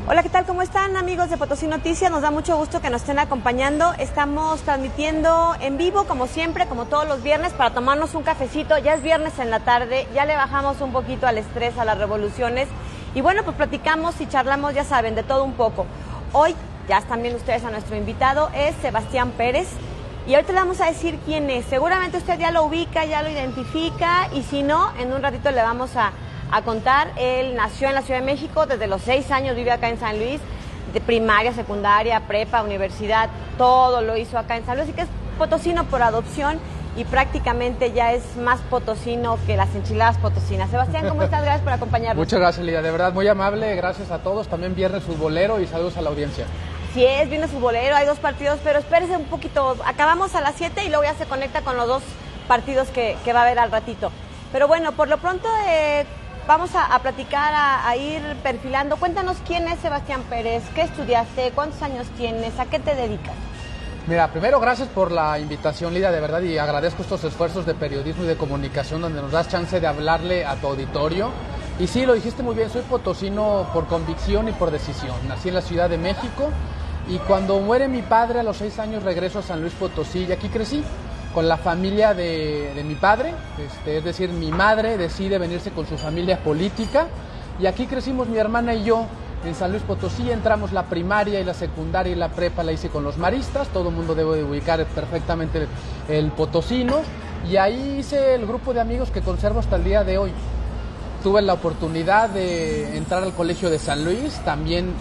Hola, ¿qué tal? ¿Cómo están, amigos de Potosí Noticias? Nos da mucho gusto que nos estén acompañando. Estamos transmitiendo en vivo, como siempre, como todos los viernes, para tomarnos un cafecito. Ya es viernes en la tarde, ya le bajamos un poquito al estrés, a las revoluciones. Y bueno, pues platicamos y charlamos, ya saben, de todo un poco. Hoy, ya están viendo ustedes a nuestro invitado, es Sebastián Pérez. Y ahorita le vamos a decir quién es. Seguramente usted ya lo ubica, ya lo identifica, y si no, en un ratito le vamos a contar. Él nació en la Ciudad de México, desde los 6 años vive acá en San Luis, de primaria, secundaria, prepa, universidad, todo lo hizo acá en San Luis, así que es potosino por adopción y prácticamente ya es más potosino que las enchiladas potosinas. Sebastián, ¿cómo estás? Gracias por acompañarnos. Muchas gracias, Lidia, de verdad muy amable, gracias a todos, también viernes futbolero y saludos a la audiencia. Sí es, viernes futbolero, hay 2 partidos, pero espérese un poquito, acabamos a las 7 y luego ya se conecta con los 2 partidos que va a haber al ratito. Pero bueno, por lo pronto vamos a platicar, a ir perfilando. Cuéntanos quién es Sebastián Pérez, qué estudiaste, cuántos años tienes, a qué te dedicas. Mira, primero gracias por la invitación, Lidia, de verdad, y agradezco estos esfuerzos de periodismo y de comunicación donde nos das chance de hablarle a tu auditorio. Y sí, lo dijiste muy bien, soy potosino por convicción y por decisión. Nací en la Ciudad de México y cuando muere mi padre a los 6 años regreso a San Luis Potosí y aquí crecí con la familia de mi padre, es decir, mi madre decide venirse con su familia política y aquí crecimos mi hermana y yo en San Luis Potosí. Entramos la primaria y la secundaria y la prepa la hice con los maristas, todo el mundo debe de ubicar perfectamente el potosino, y ahí hice el grupo de amigos que conservo hasta el día de hoy. Tuve la oportunidad de entrar al Colegio de San Luis, también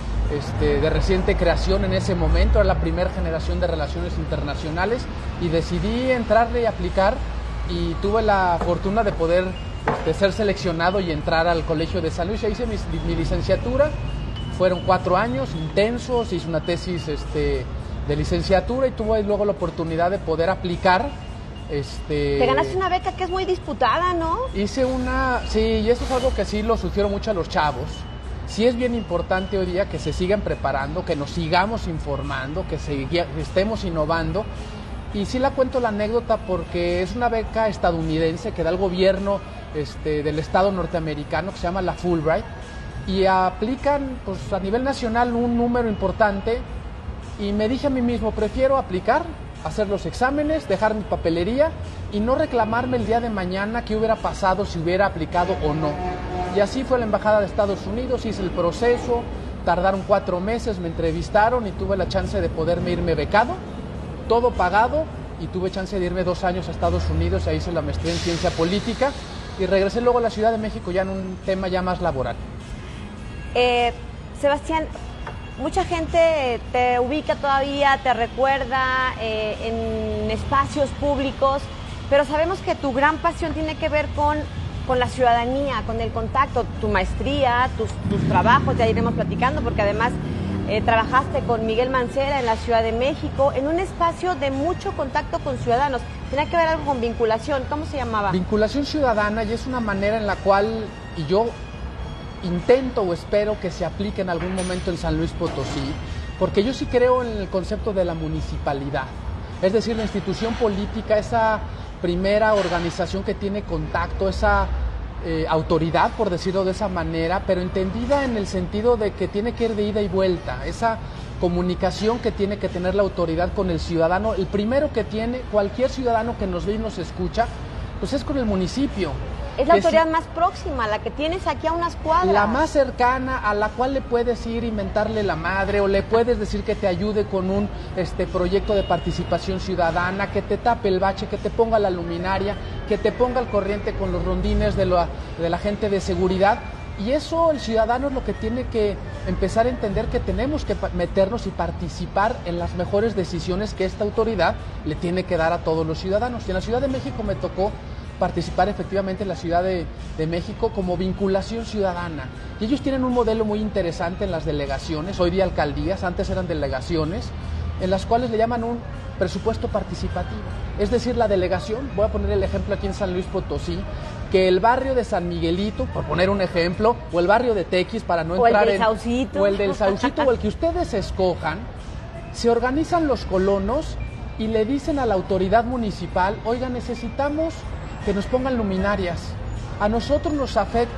de reciente creación en ese momento, era la primera generación de relaciones internacionales y decidí entrarle y aplicar y tuve la fortuna de poder ser seleccionado y entrar al Colegio de San Luis. Hice mi licenciatura, fueron 4 años intensos, hice una tesis de licenciatura y tuve luego la oportunidad de poder aplicar. Te ganaste una beca que es muy disputada, ¿no? Hice sí, y eso es algo que sí lo sugiero mucho a los chavos. Sí es bien importante hoy día que se sigan preparando, que nos sigamos informando, que estemos innovando. Y sí la cuento la anécdota porque es una beca estadounidense que da el gobierno del estado norteamericano, que se llama la Fulbright, y aplican pues, a nivel nacional un número importante, y me dije a mí mismo, prefiero aplicar, hacer los exámenes, dejar mi papelería y no reclamarme el día de mañana qué hubiera pasado si hubiera aplicado o no. Y así fue la Embajada de Estados Unidos, hice el proceso, tardaron 4 meses, me entrevistaron y tuve la chance de poderme irme becado, todo pagado, y tuve chance de irme 2 años a Estados Unidos, ahí hice la maestría en ciencia política y regresé luego a la Ciudad de México ya en un tema ya más laboral. Sebastián, mucha gente te ubica todavía, te recuerda en espacios públicos, pero sabemos que tu gran pasión tiene que ver con la ciudadanía, con el contacto, tu maestría, tus trabajos, ya iremos platicando, porque además trabajaste con Miguel Mancera en la Ciudad de México, en un espacio de mucho contacto con ciudadanos. Tenía que ver algo con vinculación, ¿cómo se llamaba? Vinculación ciudadana, y es una manera en la cual, y yo intento o espero que se aplique en algún momento en San Luis Potosí, porque yo sí creo en el concepto de la municipalidad, es decir, la institución política, esa primera organización que tiene contacto, esa autoridad, por decirlo de esa manera, pero entendida en el sentido de que tiene que ir de ida y vuelta, esa comunicación que tiene que tener la autoridad con el ciudadano. El primero que tiene cualquier ciudadano que nos ve y nos escucha, pues es con el municipio. Es la autoridad más próxima, la que tienes aquí a unas cuadras. La más cercana, a la cual le puedes ir y mentarle la madre, o le puedes decir que te ayude con un proyecto de participación ciudadana, que te tape el bache, que te ponga la luminaria, que te ponga al corriente con los rondines de la gente de seguridad. Y eso el ciudadano es lo que tiene que empezar a entender, que tenemos que meternos y participar en las mejores decisiones que esta autoridad le tiene que dar a todos los ciudadanos. Y en la Ciudad de México me tocó participar efectivamente en la Ciudad de México como vinculación ciudadana. Y ellos tienen un modelo muy interesante en las delegaciones, hoy día alcaldías, antes eran delegaciones, en las cuales le llaman un presupuesto participativo. Es decir, la delegación, voy a poner el ejemplo aquí en San Luis Potosí, que el barrio de San Miguelito, por poner un ejemplo, o el barrio de Tequis, para no entrar en... Saucito. O el del Saucito, o el que ustedes escojan, se organizan los colonos y le dicen a la autoridad municipal, oiga, necesitamos que nos pongan luminarias. A nosotros nos afecta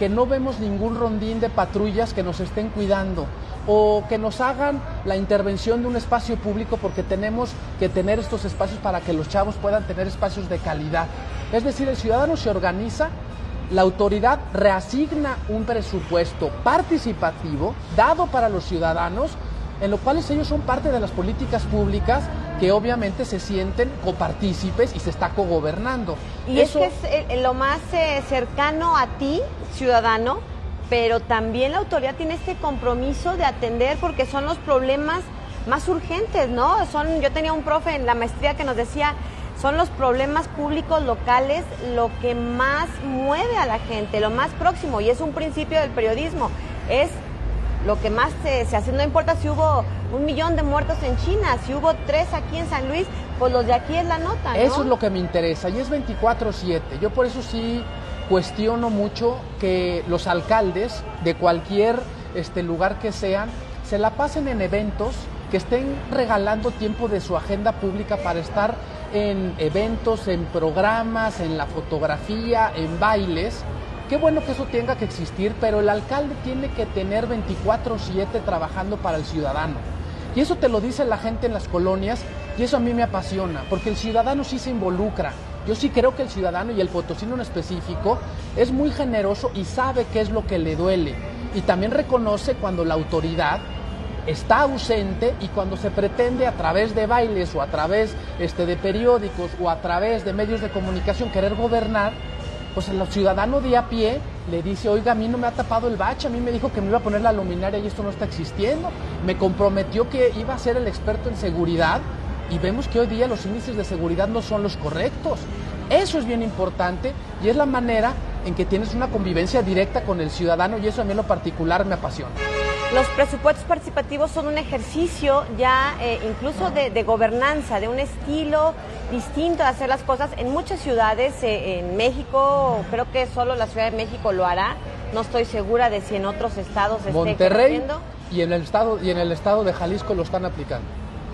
que no vemos ningún rondín de patrullas que nos estén cuidando, o que nos hagan la intervención de un espacio público, porque tenemos que tener estos espacios para que los chavos puedan tener espacios de calidad. Es decir, el ciudadano se organiza, la autoridad reasigna un presupuesto participativo dado para los ciudadanos, en lo cual ellos son parte de las políticas públicas que obviamente se sienten copartícipes y se está cogobernando. Y eso es que es lo más cercano a ti, ciudadano, pero también la autoridad tiene este compromiso de atender porque son los problemas más urgentes, ¿no? Yo tenía un profe en la maestría que nos decía, son los problemas públicos locales lo que más mueve a la gente, lo más próximo, y es un principio del periodismo, es lo que más se hace. No importa si hubo 1 millón de muertos en China, si hubo 3 aquí en San Luis, pues los de aquí es la nota, ¿no? Eso es lo que me interesa, y es 24/7. Yo por eso sí cuestiono mucho que los alcaldes de cualquier lugar que sean, se la pasen en eventos, que estén regalando tiempo de su agenda pública para estar en eventos, en programas, en la fotografía, en bailes. Qué bueno que eso tenga que existir, pero el alcalde tiene que tener 24/7 trabajando para el ciudadano. Y eso te lo dice la gente en las colonias, y eso a mí me apasiona, porque el ciudadano sí se involucra. Yo sí creo que el ciudadano, y el potosino en específico, es muy generoso y sabe qué es lo que le duele. Y también reconoce cuando la autoridad está ausente y cuando se pretende a través de bailes o a través de periódicos o a través de medios de comunicación querer gobernar, pues el ciudadano de a pie le dice, oiga, a mí no me ha tapado el bache, a mí me dijo que me iba a poner la luminaria y esto no está existiendo, me comprometió que iba a ser el experto en seguridad y vemos que hoy día los índices de seguridad no son los correctos. Eso es bien importante y es la manera en que tienes una convivencia directa con el ciudadano, y eso a mí en lo particular me apasiona. Los presupuestos participativos son un ejercicio ya incluso de gobernanza, de un estilo distinto de hacer las cosas. En muchas ciudades, en México, creo que solo la Ciudad de México lo hará, no estoy segura de si en otros estados esté Monterrey ejerciendo. y en el estado de Jalisco lo están aplicando.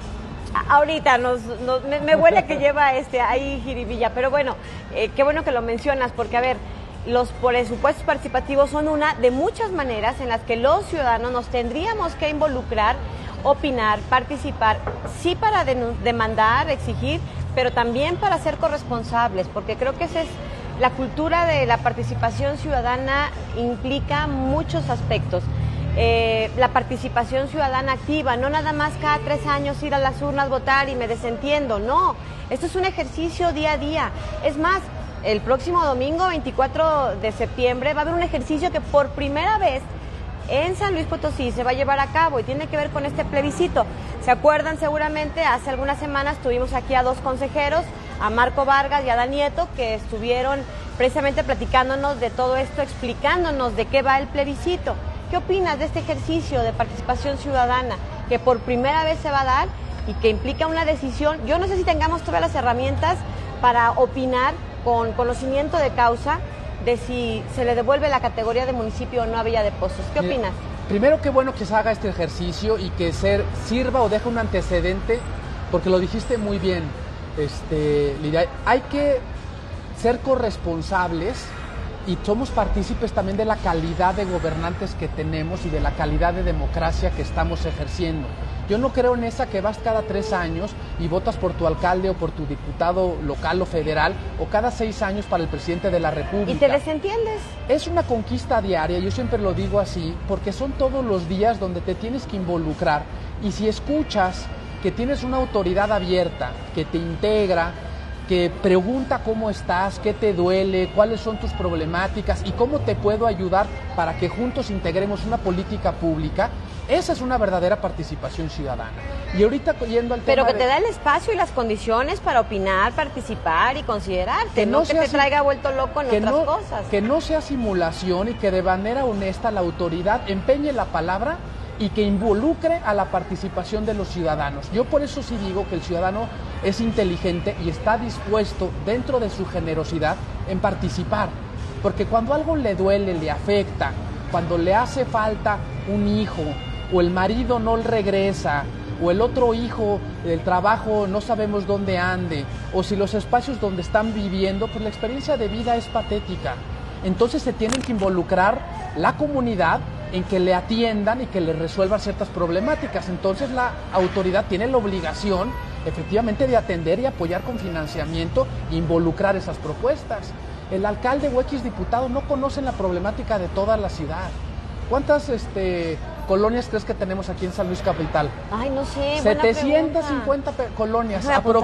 Ahorita me huele que lleva ahí jiribilla, pero bueno, qué bueno que lo mencionas, porque a ver, los presupuestos participativos son una de muchas maneras en las que los ciudadanos nos tendríamos que involucrar, opinar, participar, sí para demandar, exigir, pero también para ser corresponsables, porque creo que esa es la cultura de la participación ciudadana, implica muchos aspectos. La participación ciudadana activa, no nada más cada 3 años ir a las urnas, votar y me desentiendo, no, esto es un ejercicio día a día. Es más, el próximo domingo 24 de septiembre va a haber un ejercicio que por primera vez en San Luis Potosí se va a llevar a cabo y tiene que ver con este plebiscito. ¿Se acuerdan? Seguramente hace algunas semanas tuvimos aquí a 2 consejeros, a Marco Vargas y a Dan Nieto, que estuvieron precisamente platicándonos de todo esto, explicándonos de qué va el plebiscito. ¿Qué opinas de este ejercicio de participación ciudadana que por primera vez se va a dar y que implica una decisión? Yo no sé si tengamos todas las herramientas para opinar con conocimiento de causa de si se le devuelve la categoría de municipio o no a Villa de Pozos. ¿Qué opinas? Primero, qué bueno que se haga este ejercicio y que sirva o deje un antecedente, porque lo dijiste muy bien, Lidia, hay que ser corresponsables y somos partícipes también de la calidad de gobernantes que tenemos y de la calidad de democracia que estamos ejerciendo. Yo no creo en esa que vas cada 3 años y votas por tu alcalde o por tu diputado local o federal, o cada 6 años para el presidente de la República. ¿Y te desentiendes? Es una conquista diaria, yo siempre lo digo así, porque son todos los días donde te tienes que involucrar, y si escuchas que tienes una autoridad abierta, que te integra, que pregunta cómo estás, qué te duele, cuáles son tus problemáticas y cómo te puedo ayudar para que juntos integremos una política pública, esa es una verdadera participación ciudadana. Y ahorita yendo al tema... Pero que te da el espacio y las condiciones para opinar, participar y considerarte, no que te traiga vuelto loco en otras cosas. Que no sea simulación y que de manera honesta la autoridad empeñe la palabra y que involucre a la participación de los ciudadanos. Yo por eso sí digo que el ciudadano es inteligente y está dispuesto, dentro de su generosidad, en participar. Porque cuando algo le duele, le afecta, cuando le hace falta un hijo, o el marido no regresa, o el otro hijo del trabajo no sabemos dónde ande, o si los espacios donde están viviendo, pues la experiencia de vida es patética. Entonces se tienen que involucrar la comunidad en que le atiendan y que le resuelvan ciertas problemáticas. Entonces la autoridad tiene la obligación efectivamente de atender y apoyar con financiamiento e involucrar esas propuestas. El alcalde o X diputado no conocen la problemática de toda la ciudad. ¿Cuántas colonias crees que tenemos aquí en San Luis Capital? Ay, no sé. 750 colonias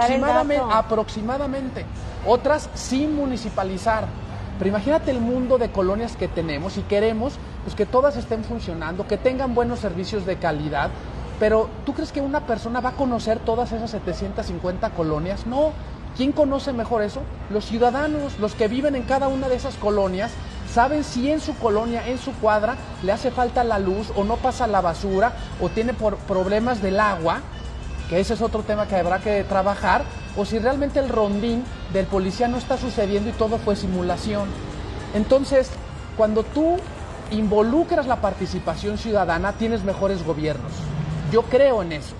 aproximadamente. Otras sin municipalizar. Pero imagínate el mundo de colonias que tenemos y queremos pues, que todas estén funcionando, que tengan buenos servicios de calidad. Pero ¿tú crees que una persona va a conocer todas esas 750 colonias? No. ¿Quién conoce mejor eso? Los ciudadanos, los que viven en cada una de esas colonias, saben si en su colonia, en su cuadra, le hace falta la luz o no pasa la basura o tiene problemas del agua, que ese es otro tema que habrá que trabajar, o si realmente el rondín del policía no está sucediendo y todo fue simulación. Entonces, cuando tú involucras la participación ciudadana, tienes mejores gobiernos. Yo creo en eso.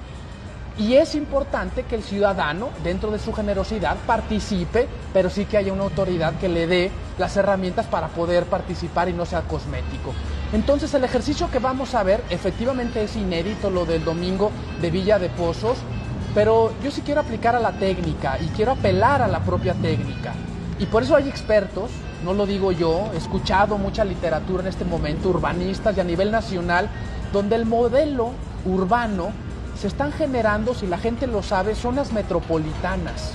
Y es importante que el ciudadano, dentro de su generosidad, participe, pero sí que haya una autoridad que le dé las herramientas para poder participar y no sea cosmético. Entonces, el ejercicio que vamos a ver, efectivamente es inédito, lo del domingo de Villa de Pozos, pero yo sí quiero aplicar a la técnica y quiero apelar a la propia técnica. Y por eso hay expertos, no lo digo yo, he escuchado mucha literatura en este momento, urbanistas y a nivel nacional, donde el modelo urbano se están generando, si la gente lo sabe, zonas metropolitanas,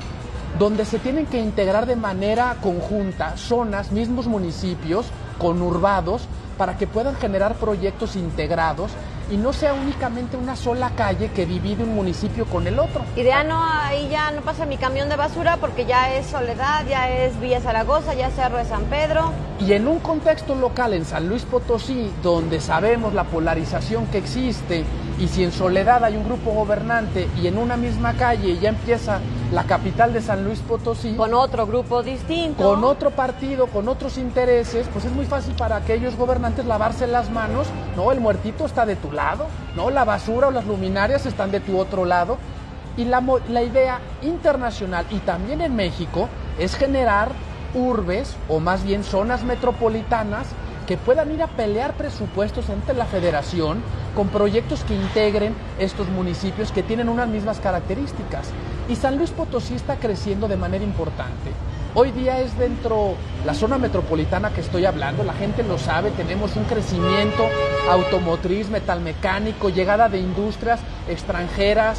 donde se tienen que integrar de manera conjunta zonas, mismos municipios, conurbados, para que puedan generar proyectos integrados y no sea únicamente una sola calle que divide un municipio con el otro. Y de ahí ya no pasa mi camión de basura porque ya es Soledad, ya es Villa Zaragoza, ya es Cerro de San Pedro. Y en un contexto local en San Luis Potosí, donde sabemos la polarización que existe, y si en Soledad hay un grupo gobernante y en una misma calle ya empieza la capital de San Luis Potosí, con otro grupo distinto, con otro partido, con otros intereses, pues es muy fácil para aquellos gobernantes lavarse las manos. No, el muertito está de tu lado, no, la basura o las luminarias están de tu otro lado. Y la idea internacional y también en México es generar urbes, o más bien zonas metropolitanas, que puedan ir a pelear presupuestos ante la federación con proyectos que integren estos municipios que tienen unas mismas características. Y San Luis Potosí está creciendo de manera importante. Hoy día es dentro la zona metropolitana que estoy hablando, la gente lo sabe, tenemos un crecimiento automotriz, metalmecánico, llegada de industrias extranjeras,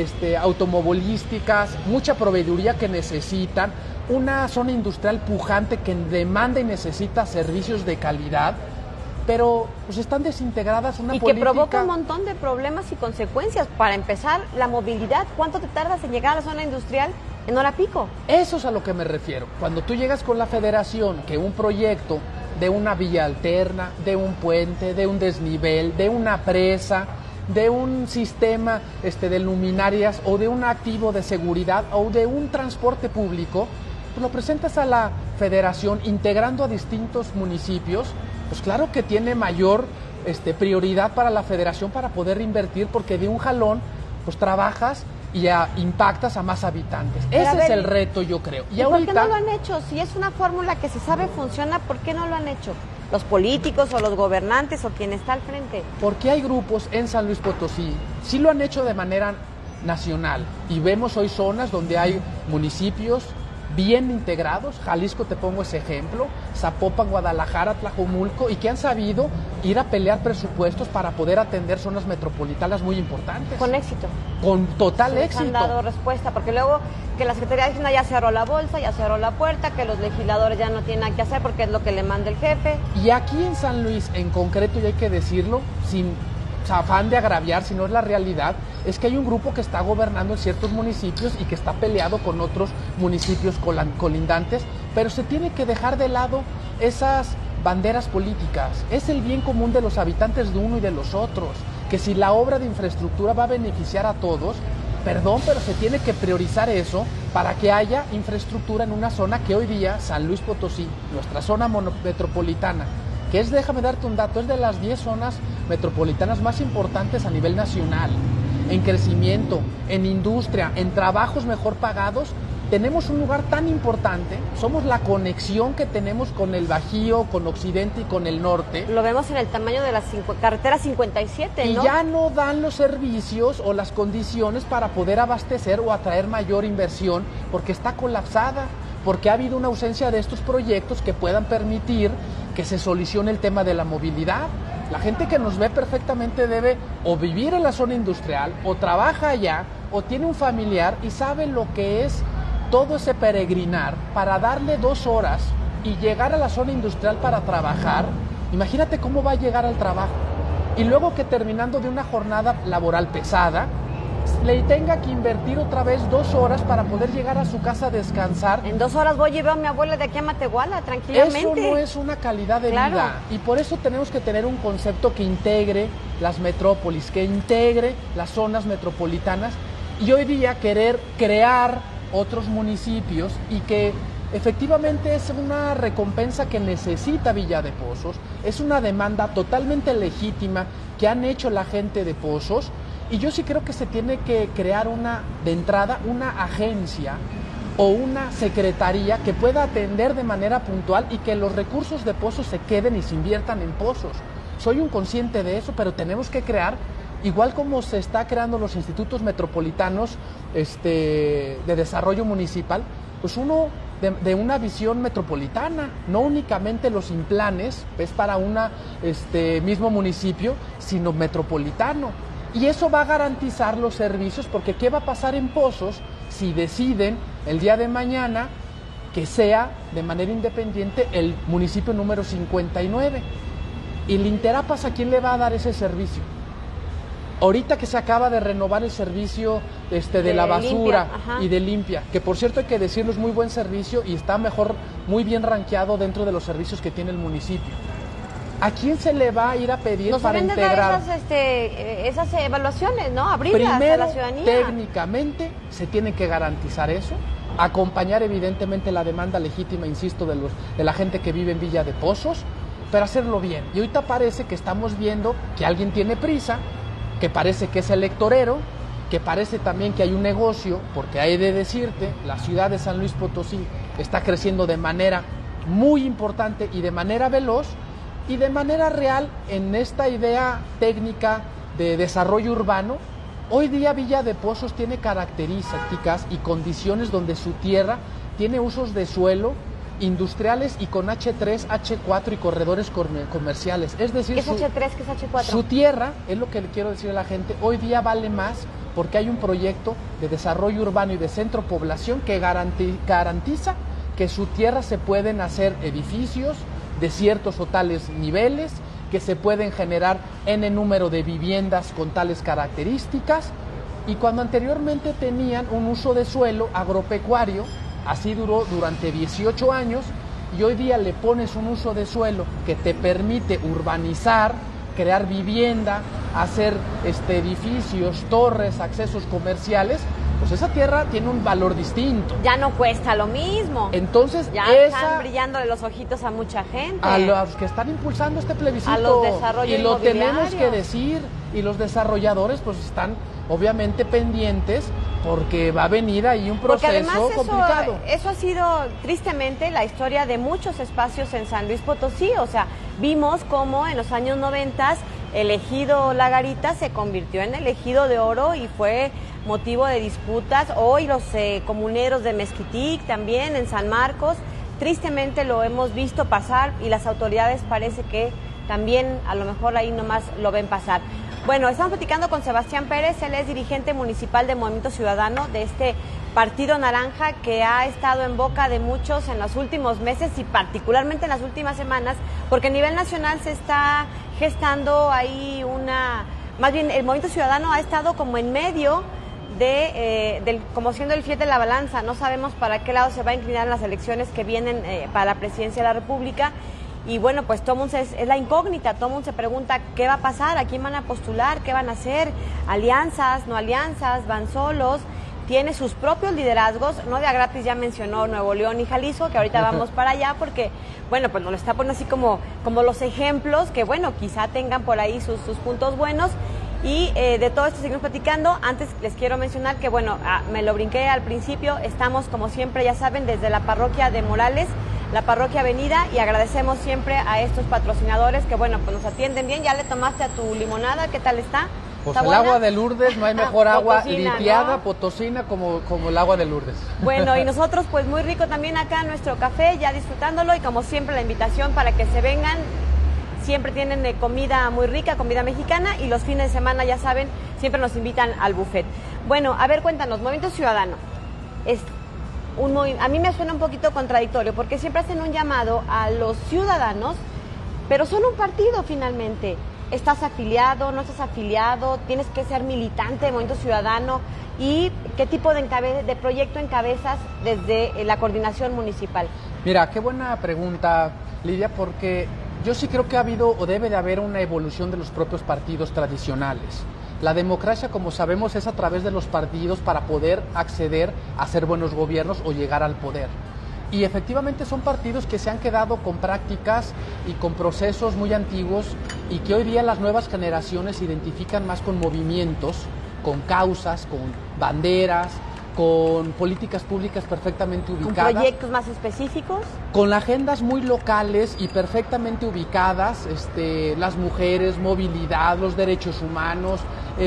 automovilísticas, mucha proveeduría que necesitan, una zona industrial pujante que demanda y necesita servicios de calidad, pero pues están desintegradas una política. Y que provoca un montón de problemas y consecuencias. Para empezar, la movilidad, ¿cuánto te tardas en llegar a la zona industrial en hora pico? Eso es a lo que me refiero. Cuando tú llegas con la federación, que un proyecto de una vía alterna, de un puente, de un desnivel, de una presa, de un sistema de luminarias o de un activo de seguridad o de un transporte público, pues lo presentas a la federación integrando a distintos municipios, pues claro que tiene mayor prioridad para la federación para poder invertir, porque de un jalón pues trabajas y impactas a más habitantes. Ese es el reto, yo creo. ¿Y por qué no lo han hecho? Si es una fórmula que se sabe funciona, ¿por qué no lo han hecho? ¿Los políticos o los gobernantes o quien está al frente? Porque hay grupos en San Luis Potosí, sí lo han hecho de manera nacional, y vemos hoy zonas donde hay municipios bien integrados. Jalisco, te pongo ese ejemplo, Zapopan, Guadalajara, Tlajomulco, y que han sabido ir a pelear presupuestos para poder atender zonas metropolitanas muy importantes. Con éxito. Con total éxito. Han dado respuesta, porque luego que la Secretaría de Hacienda ya cerró la bolsa, ya cerró la puerta, que los legisladores ya no tienen nada que hacer porque es lo que le manda el jefe. Y aquí en San Luis, en concreto, y hay que decirlo, sin afán de agraviar, sino es la realidad, es que hay un grupo que está gobernando en ciertos municipios y que está peleado con otros municipios colindantes, pero se tiene que dejar de lado esas banderas políticas. Es el bien común de los habitantes de uno y de los otros, que si la obra de infraestructura va a beneficiar a todos, perdón, pero se tiene que priorizar eso para que haya infraestructura en una zona que hoy día, San Luis Potosí, nuestra zona metropolitana, que es, déjame darte un dato, es de las 10 zonas metropolitanas más importantes a nivel nacional, en crecimiento, en industria, en trabajos mejor pagados tenemos un lugar tan importante, somos la conexión que tenemos con el Bajío, con Occidente y con el norte. Lo vemos en el tamaño de la carretera 57, y ¿no? Y ya no dan los servicios o las condiciones para poder abastecer o atraer mayor inversión, porque está colapsada, porque ha habido una ausencia de estos proyectos que puedan permitir que se solucione el tema de la movilidad. La gente que nos ve perfectamente debe o vivir en la zona industrial, o trabaja allá, o tiene un familiar y sabe lo que es todo ese peregrinar para darle 2 horas y llegar a la zona industrial para trabajar. Imagínate cómo va a llegar al trabajo. Y luego que terminando de una jornada laboral pesada, le tenga que invertir otra vez 2 horas para poder llegar a su casa a descansar. En 2 horas voy y veo a mi abuela de aquí a Matehuala, tranquilamente. Eso no es una calidad de vida. Y por eso tenemos que tener un concepto que integre las metrópolis, que integre las zonas metropolitanas. Y hoy día querer crear otros municipios, y que efectivamente es una recompensa que necesita Villa de Pozos, es una demanda totalmente legítima que han hecho la gente de Pozos, y yo sí creo que se tiene que crear de entrada una agencia o una secretaría que pueda atender de manera puntual y que los recursos de Pozos se queden y se inviertan en Pozos. Soy un consciente de eso, pero tenemos que crear, igual como se está creando los institutos metropolitanos de desarrollo municipal, pues uno de una visión metropolitana, no únicamente los implanes es para un mismo municipio, sino metropolitano. Y eso va a garantizar los servicios, porque ¿qué va a pasar en Pozos si deciden el día de mañana que sea de manera independiente el municipio número 59? ¿Y el Interapas a quién le va a dar ese servicio? Ahorita que se acaba de renovar el servicio de la basura y de limpia, que por cierto hay que decirlo, es muy buen servicio y está muy bien rankeado dentro de los servicios que tiene el municipio. ¿A quién se le va a ir a pedir para integrar? Esas evaluaciones, ¿no? Abrirlas a la ciudadanía. Técnicamente se tiene que garantizar eso, acompañar evidentemente la demanda legítima, insisto, de la gente que vive en Villa de Pozos, pero hacerlo bien. Y ahorita parece que estamos viendo que alguien tiene prisa, que parece que es electorero, que parece también que hay un negocio, porque hay de decirte, la ciudad de San Luis Potosí está creciendo de manera muy importante y de manera veloz y de manera real en esta idea técnica de desarrollo urbano. Hoy día Villa de Pozos tiene características y condiciones donde su tierra tiene usos de suelo industriales y con H3, H4 y corredores comerciales. Es decir, ¿qué es H3, qué es H4? Su tierra, es lo que le quiero decir a la gente, hoy día vale más porque hay un proyecto de desarrollo urbano y de centro población que garantiza que su tierra se pueden hacer edificios de ciertos o tales niveles, que se pueden generar N número de viviendas con tales características, y cuando anteriormente tenían un uso de suelo agropecuario, así duró durante 18 años, y hoy día le pones un uso de suelo que te permite urbanizar, crear vivienda, hacer edificios, torres, accesos comerciales, pues esa tierra tiene un valor distinto. Ya no cuesta lo mismo. Entonces, ya están brillando de los ojitos a mucha gente. A los que están impulsando este plebiscito. A los desarrolladores. Y lo tenemos que decir. Y los desarrolladores pues están obviamente pendientes porque va a venir ahí un proceso complicado. Eso ha sido tristemente la historia de muchos espacios en San Luis Potosí. O sea, vimos cómo en los años 90 el ejido La Garita se convirtió en el ejido de oro y fue motivo de disputas. Hoy los comuneros de Mezquitic también en San Marcos, tristemente lo hemos visto pasar y las autoridades parece que también a lo mejor ahí nomás lo ven pasar. Bueno, estamos platicando con Sebastián Pérez, él es dirigente municipal de Movimiento Ciudadano, de este Partido Naranja que ha estado en boca de muchos en los últimos meses y particularmente en las últimas semanas, porque a nivel nacional se está gestando ahí más bien el Movimiento Ciudadano ha estado como en medio como siendo el fiel de la balanza. No sabemos para qué lado se va a inclinar en las elecciones que vienen para la presidencia de la República. Y bueno, pues todo mundo es la incógnita, todo mundo se pregunta qué va a pasar, a quién van a postular, qué van a hacer, alianzas, no alianzas, van solos, tiene sus propios liderazgos, no de a gratis ya mencionó Nuevo León y Jalisco, que ahorita vamos para allá porque, bueno, pues nos lo está poniendo así como los ejemplos que, bueno, quizá tengan por ahí sus puntos buenos. Y de todo esto seguimos platicando. Antes les quiero mencionar que, bueno, me lo brinqué al principio, estamos como siempre, ya saben, desde la parroquia de Morales, la parroquia Avenida, y agradecemos siempre a estos patrocinadores que, bueno, pues nos atienden bien. ¿Ya le tomaste a tu limonada? ¿Qué tal está? Pues ¿Está el buena? Agua de Lourdes, no hay mejor agua Potosina, limpiada, ¿no? potosina como el agua de Lourdes. Bueno, y nosotros pues muy rico también acá nuestro café, ya disfrutándolo, y como siempre la invitación para que se vengan. Siempre tienen comida muy rica, comida mexicana, y los fines de semana, ya saben, siempre nos invitan al buffet. Bueno, a ver, cuéntanos, Movimiento Ciudadano. A mí me suena un poquito contradictorio, porque siempre hacen un llamado a los ciudadanos, pero son un partido finalmente. ¿Estás afiliado, no estás afiliado? ¿Tienes que ser militante de Movimiento Ciudadano? ¿Y qué tipo de proyecto encabezas desde la coordinación municipal? Mira, qué buena pregunta, Lidia, porque yo sí creo que ha habido o debe de haber una evolución de los propios partidos tradicionales. La democracia, como sabemos, es a través de los partidos para poder acceder a ser buenos gobiernos o llegar al poder. Y efectivamente son partidos que se han quedado con prácticas y con procesos muy antiguos, y que hoy día las nuevas generaciones se identifican más con movimientos, con causas, con banderas, con políticas públicas perfectamente ubicadas. ¿Con proyectos más específicos? Con agendas muy locales y perfectamente ubicadas, las mujeres, movilidad, los derechos humanos,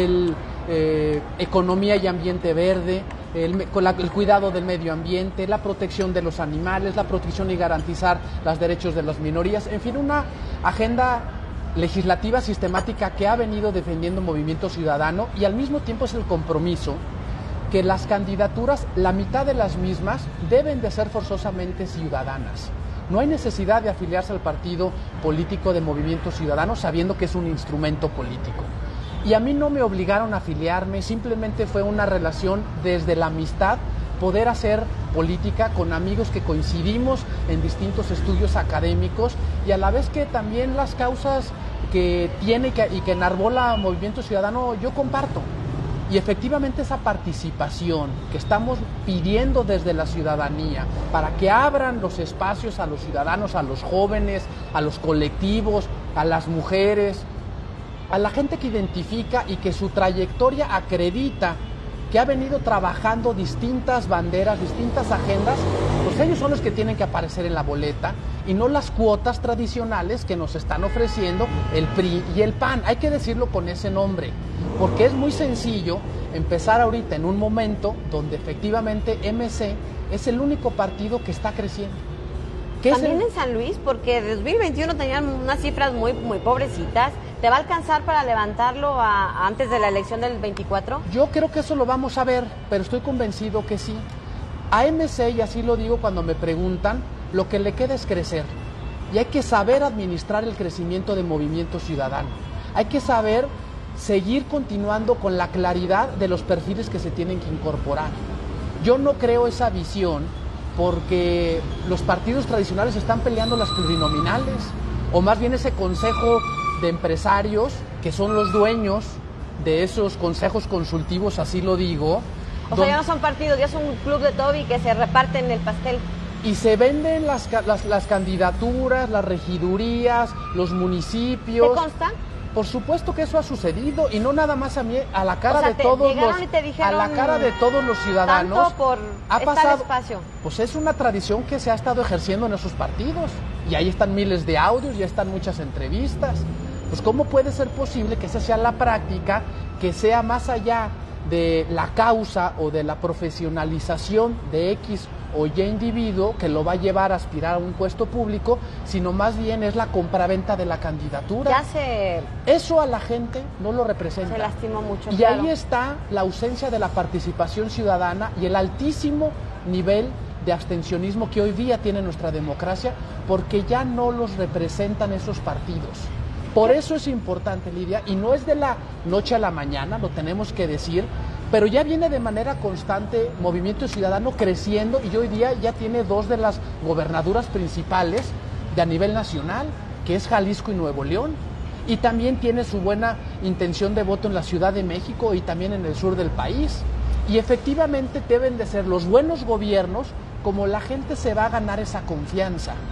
economía y ambiente verde, el cuidado del medio ambiente, la protección de los animales, la protección y garantizar los derechos de las minorías, en fin, una agenda legislativa sistemática que ha venido defendiendo Movimiento Ciudadano, y al mismo tiempo es el compromiso que las candidaturas, la mitad de las mismas, deben de ser forzosamente ciudadanas. No hay necesidad de afiliarse al partido político de Movimiento Ciudadano sabiendo que es un instrumento político. Y a mí no me obligaron a afiliarme, simplemente fue una relación desde la amistad, poder hacer política con amigos que coincidimos en distintos estudios académicos, y a la vez que también las causas que tiene y que enarbola Movimiento Ciudadano yo comparto. Y efectivamente esa participación que estamos pidiendo desde la ciudadanía para que abran los espacios a los ciudadanos, a los jóvenes, a los colectivos, a las mujeres, a la gente que identifica y que su trayectoria acredita que ha venido trabajando distintas banderas, distintas agendas, pues ellos son los que tienen que aparecer en la boleta, y no las cuotas tradicionales que nos están ofreciendo el PRI y el PAN. Hay que decirlo con ese nombre, porque es muy sencillo empezar ahorita en un momento donde efectivamente MC es el único partido que está creciendo. También en San Luis, porque de 2021 tenían unas cifras muy, muy pobrecitas. ¿Te va a alcanzar para levantarlo antes de la elección del 24? Yo creo que eso lo vamos a ver, pero estoy convencido que sí. A MC, y así lo digo cuando me preguntan, lo que le queda es crecer. Y hay que saber administrar el crecimiento de Movimiento Ciudadano. Hay que saber seguir continuando con la claridad de los perfiles que se tienen que incorporar. Yo no creo esa visión porque los partidos tradicionales están peleando las plurinominales, o más bien ese consejo de empresarios que son los dueños de esos consejos consultivos, así lo digo. O sea, ya no son partidos, ya son un club de Toby que se reparten el pastel. Y se venden las candidaturas, las regidurías, los municipios. ¿Te consta? Por supuesto que eso ha sucedido, y no nada más a mí, a la cara de todos los ciudadanos. Tanto por ha pasado espacio. Pues es una tradición que se ha estado ejerciendo en esos partidos, y ahí están miles de audios, ya están muchas entrevistas. Pues ¿cómo puede ser posible que esa sea la práctica, que sea más allá de la causa o de la profesionalización de X o Y individuo que lo va a llevar a aspirar a un puesto público, sino más bien es la compraventa de la candidatura? Eso a la gente no lo representa. Se lastimó mucho. Y claro, ahí está la ausencia de la participación ciudadana y el altísimo nivel de abstencionismo que hoy día tiene nuestra democracia, porque ya no los representan esos partidos. Por eso es importante, Lidia, y no es de la noche a la mañana, lo tenemos que decir, pero ya viene de manera constante Movimiento Ciudadano creciendo, y hoy día ya tiene 2 de las gobernaduras principales de a nivel nacional, que es Jalisco y Nuevo León, y también tiene su buena intención de voto en la Ciudad de México y también en el sur del país. Y efectivamente deben de ser los buenos gobiernos como la gente se va a ganar esa confianza.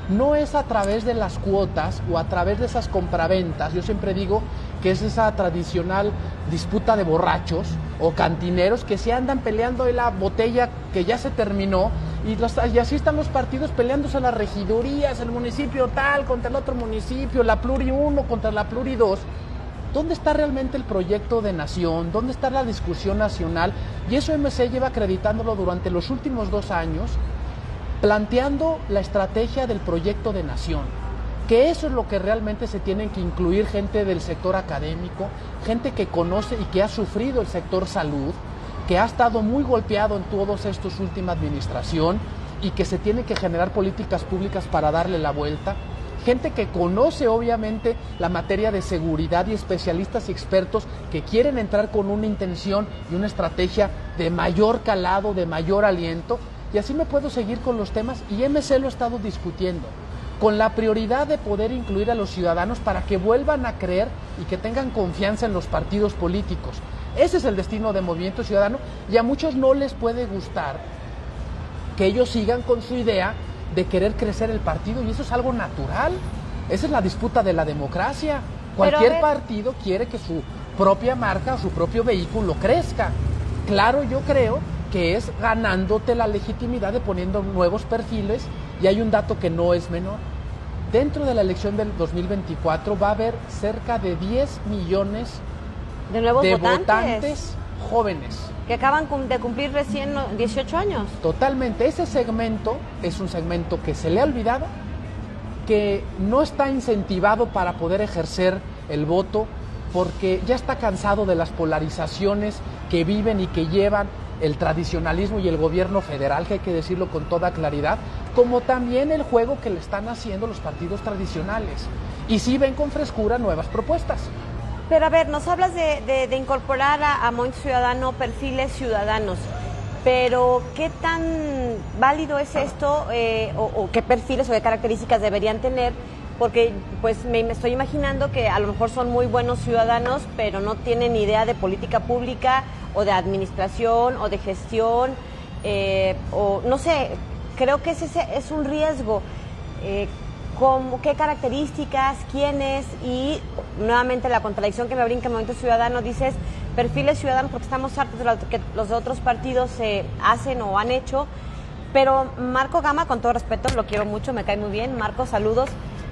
no es a través de las cuotas o a través de esas compraventas. Yo siempre digo que es esa tradicional disputa de borrachos o cantineros que se andan peleando en la botella que ya se terminó y así están los partidos peleándose las regidurías, el municipio tal contra el otro municipio, la Pluri 1 contra la Pluri 2. ¿Dónde está realmente el proyecto de nación? ¿Dónde está la discusión nacional? Y eso MC lleva acreditándolo durante los últimos 2 años, planteando la estrategia del proyecto de nación, que eso es lo que realmente se tienen que incluir gente del sector académico, gente que conoce y que ha sufrido el sector salud, que ha estado muy golpeado en todos estos últimas administración y que se tiene que generar políticas públicas para darle la vuelta, gente que conoce obviamente la materia de seguridad y especialistas y expertos que quieren entrar con una intención y una estrategia de mayor calado, de mayor aliento. Y así me puedo seguir con los temas y MC lo ha estado discutiendo, con la prioridad de poder incluir a los ciudadanos para que vuelvan a creer y que tengan confianza en los partidos políticos. Ese es el destino de Movimiento Ciudadano y a muchos no les puede gustar que ellos sigan con su idea de querer crecer el partido y eso es algo natural. Esa es la disputa de la democracia. Cualquier partido quiere que su propia marca o su propio vehículo crezca. Claro, yo creo que es ganándote la legitimidad de poniendo nuevos perfiles y hay un dato que no es menor. Dentro de la elección del 2024 va a haber cerca de 10 millones de nuevos votantes jóvenes. Que acaban de cumplir recién 18 años. Totalmente. Ese segmento es un segmento que se le ha olvidado, que no está incentivado para poder ejercer el voto porque ya está cansado de las polarizaciones que viven y que llevan el tradicionalismo y el gobierno federal, que hay que decirlo con toda claridad, como también el juego que le están haciendo los partidos tradicionales. Y sí ven con frescura nuevas propuestas. Pero a ver, nos hablas de incorporar a Movimiento Ciudadano perfiles ciudadanos, pero ¿qué tan válido es esto o qué perfiles o qué características deberían tener? Porque pues me estoy imaginando que a lo mejor son muy buenos ciudadanos, pero no tienen idea de política pública o de administración o de gestión, o no sé, creo que ese es un riesgo. ¿Qué características, quiénes? Y nuevamente la contradicción que me brinca en Movimiento Ciudadano, dices perfiles ciudadanos porque estamos hartos de lo que los de otros partidos hacen o han hecho, pero Marco Gama, con todo respeto, lo quiero mucho, me cae muy bien, Marco, saludos,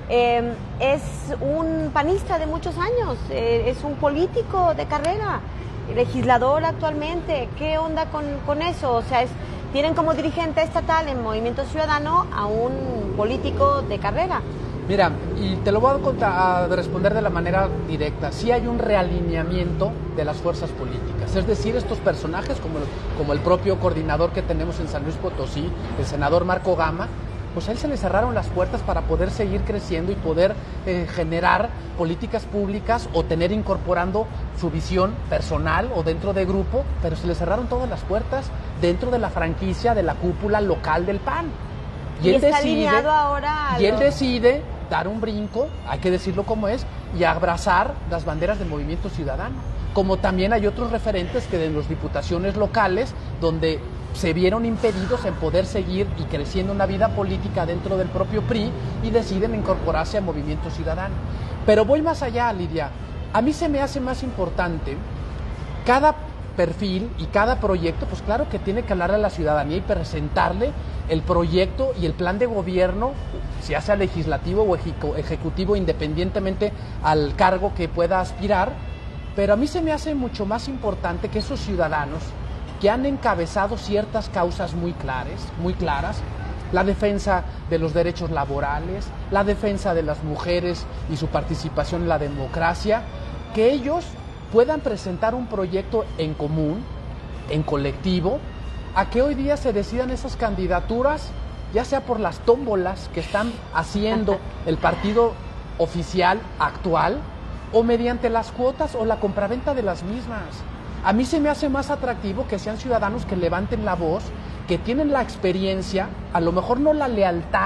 es un panista de muchos años, es un político de carrera, legislador actualmente. ¿Qué onda con eso? O sea, tienen como dirigente estatal en Movimiento Ciudadano a un político de carrera. Mira, y te lo voy a responder de la manera directa. Sí hay un realineamiento de las fuerzas políticas. Es decir, estos personajes, como el propio coordinador que tenemos en San Luis Potosí, el senador Marco Gama, pues a él se le cerraron las puertas para poder seguir creciendo y poder generar políticas públicas o tener incorporando su visión personal o dentro de grupo, pero se le cerraron todas las puertas dentro de la franquicia de la cúpula local del PAN. Y él está alineado ahora y él decide dar un brinco, hay que decirlo como es, y abrazar las banderas del Movimiento Ciudadano. Como también hay otros referentes que de las diputaciones locales, donde se vieron impedidos en poder seguir y creciendo una vida política dentro del propio PRI y deciden incorporarse a Movimiento Ciudadano. Pero voy más allá, Lidia. A mí se me hace más importante cada perfil y cada proyecto, pues claro que tiene que hablar a la ciudadanía y presentarle el proyecto y el plan de gobierno, ya sea legislativo o ejecutivo, independientemente al cargo que pueda aspirar. Pero a mí se me hace mucho más importante que esos ciudadanos que han encabezado ciertas causas muy claras, la defensa de los derechos laborales, la defensa de las mujeres y su participación en la democracia, que ellos puedan presentar un proyecto en común, en colectivo, a que hoy día se decidan esas candidaturas, ya sea por las tómbolas que están haciendo el partido oficial actual, o mediante las cuotas o la compraventa de las mismas. A mí se me hace más atractivo que sean ciudadanos que levanten la voz, que tienen la experiencia, a lo mejor no la lealtad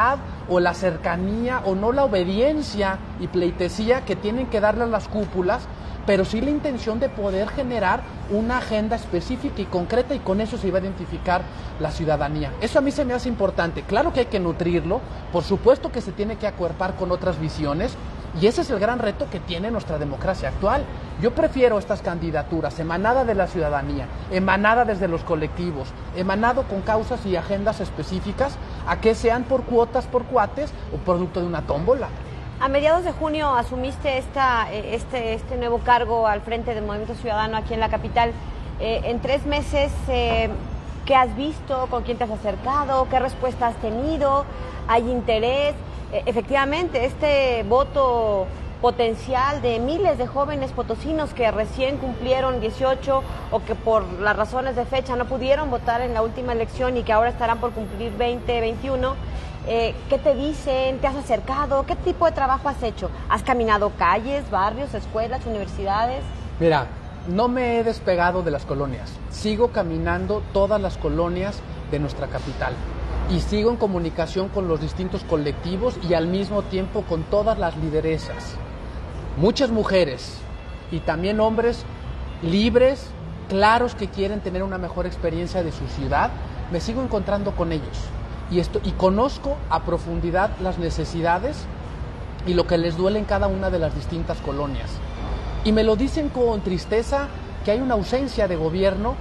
o la cercanía o no la obediencia y pleitesía que tienen que darle a las cúpulas, pero sí la intención de poder generar una agenda específica y concreta, y con eso se iba a identificar la ciudadanía. Eso a mí se me hace importante. Claro que hay que nutrirlo, por supuesto que se tiene que acuerpar con otras visiones, y ese es el gran reto que tiene nuestra democracia actual. Yo prefiero estas candidaturas emanada de la ciudadanía, emanada desde los colectivos, emanado con causas y agendas específicas, a que sean por cuotas, por cuates o producto de una tómbola. A mediados de junio asumiste este nuevo cargo al frente del Movimiento Ciudadano aquí en la capital. En 3 meses, ¿qué has visto? ¿Con quién te has acercado? ¿Qué respuesta has tenido? ¿Hay interés? Efectivamente, este voto potencial de miles de jóvenes potosinos que recién cumplieron 18 o que por las razones de fecha no pudieron votar en la última elección y que ahora estarán por cumplir 20, 21... ¿qué te dicen? ¿Te has acercado? ¿Qué tipo de trabajo has hecho? ¿Has caminado calles, barrios, escuelas, universidades? Mira, no me he despegado de las colonias. Sigo caminando todas las colonias de nuestra capital y sigo en comunicación con los distintos colectivos y al mismo tiempo con todas las lideresas. Muchas mujeres y también hombres libres, claros, que quieren tener una mejor experiencia de su ciudad. Me sigo encontrando con ellos. Y conozco a profundidad las necesidades y lo que les duele en cada una de las distintas colonias. Y me lo dicen con tristeza, que hay una ausencia de gobierno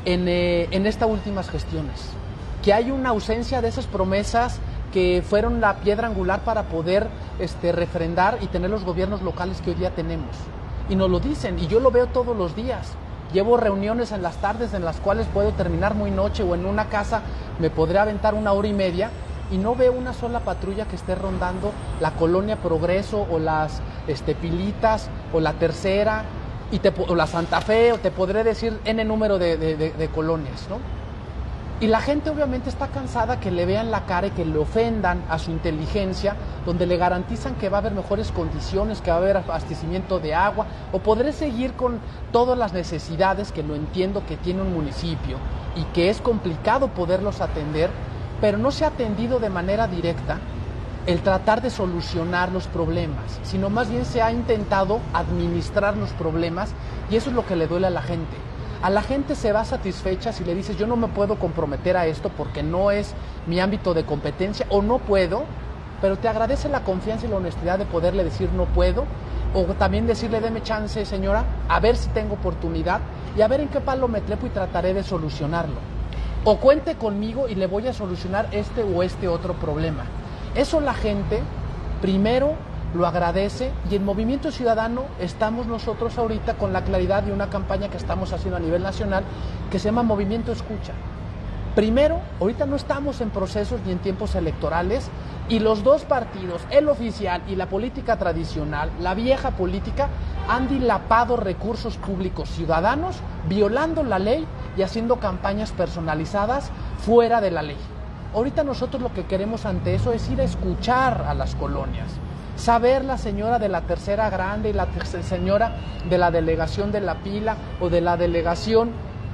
en estas últimas gestiones, que hay una ausencia de esas promesas que fueron la piedra angular para poder refrendar y tener los gobiernos locales que hoy día tenemos. Y nos lo dicen, y yo lo veo todos los días. Llevo reuniones en las tardes en las cuales puedo terminar muy noche, o en una casa me podré aventar 1 hora y media y no veo una sola patrulla que esté rondando la colonia Progreso o las Pilitas o la Tercera o la Santa Fe, o te podré decir N número de colonias, ¿no? Y la gente obviamente está cansada que le vean la cara y que le ofendan a su inteligencia, donde le garantizan que va a haber mejores condiciones, que va a haber abastecimiento de agua, o podré seguir con todas las necesidades que lo entiendo que tiene un municipio y que es complicado poderlos atender, pero no se ha atendido de manera directa el tratar de solucionar los problemas, sino más bien se ha intentado administrar los problemas, y eso es lo que le duele a la gente. A la gente se va satisfecha si le dices, yo no me puedo comprometer a esto porque no es mi ámbito de competencia o no puedo, pero te agradece la confianza y la honestidad de poderle decir no puedo, o también decirle, deme chance, señora, a ver si tengo oportunidad y a ver en qué palo me trepo y trataré de solucionarlo. O cuente conmigo y le voy a solucionar este o este otro problema. Eso la gente primero lo agradece, y en Movimiento Ciudadano estamos nosotros ahorita con la claridad de una campaña que estamos haciendo a nivel nacional que se llama Movimiento Escucha. Primero, ahorita no estamos en procesos ni en tiempos electorales, y los dos partidos, el oficial y la política tradicional, la vieja política, han dilapado recursos públicos ciudadanos, violando la ley y haciendo campañas personalizadas fuera de la ley. Ahorita nosotros lo que queremos ante eso es ir a escuchar a las colonias, saber la señora de la Tercera Grande y la señora de la delegación de La Pila o de la delegación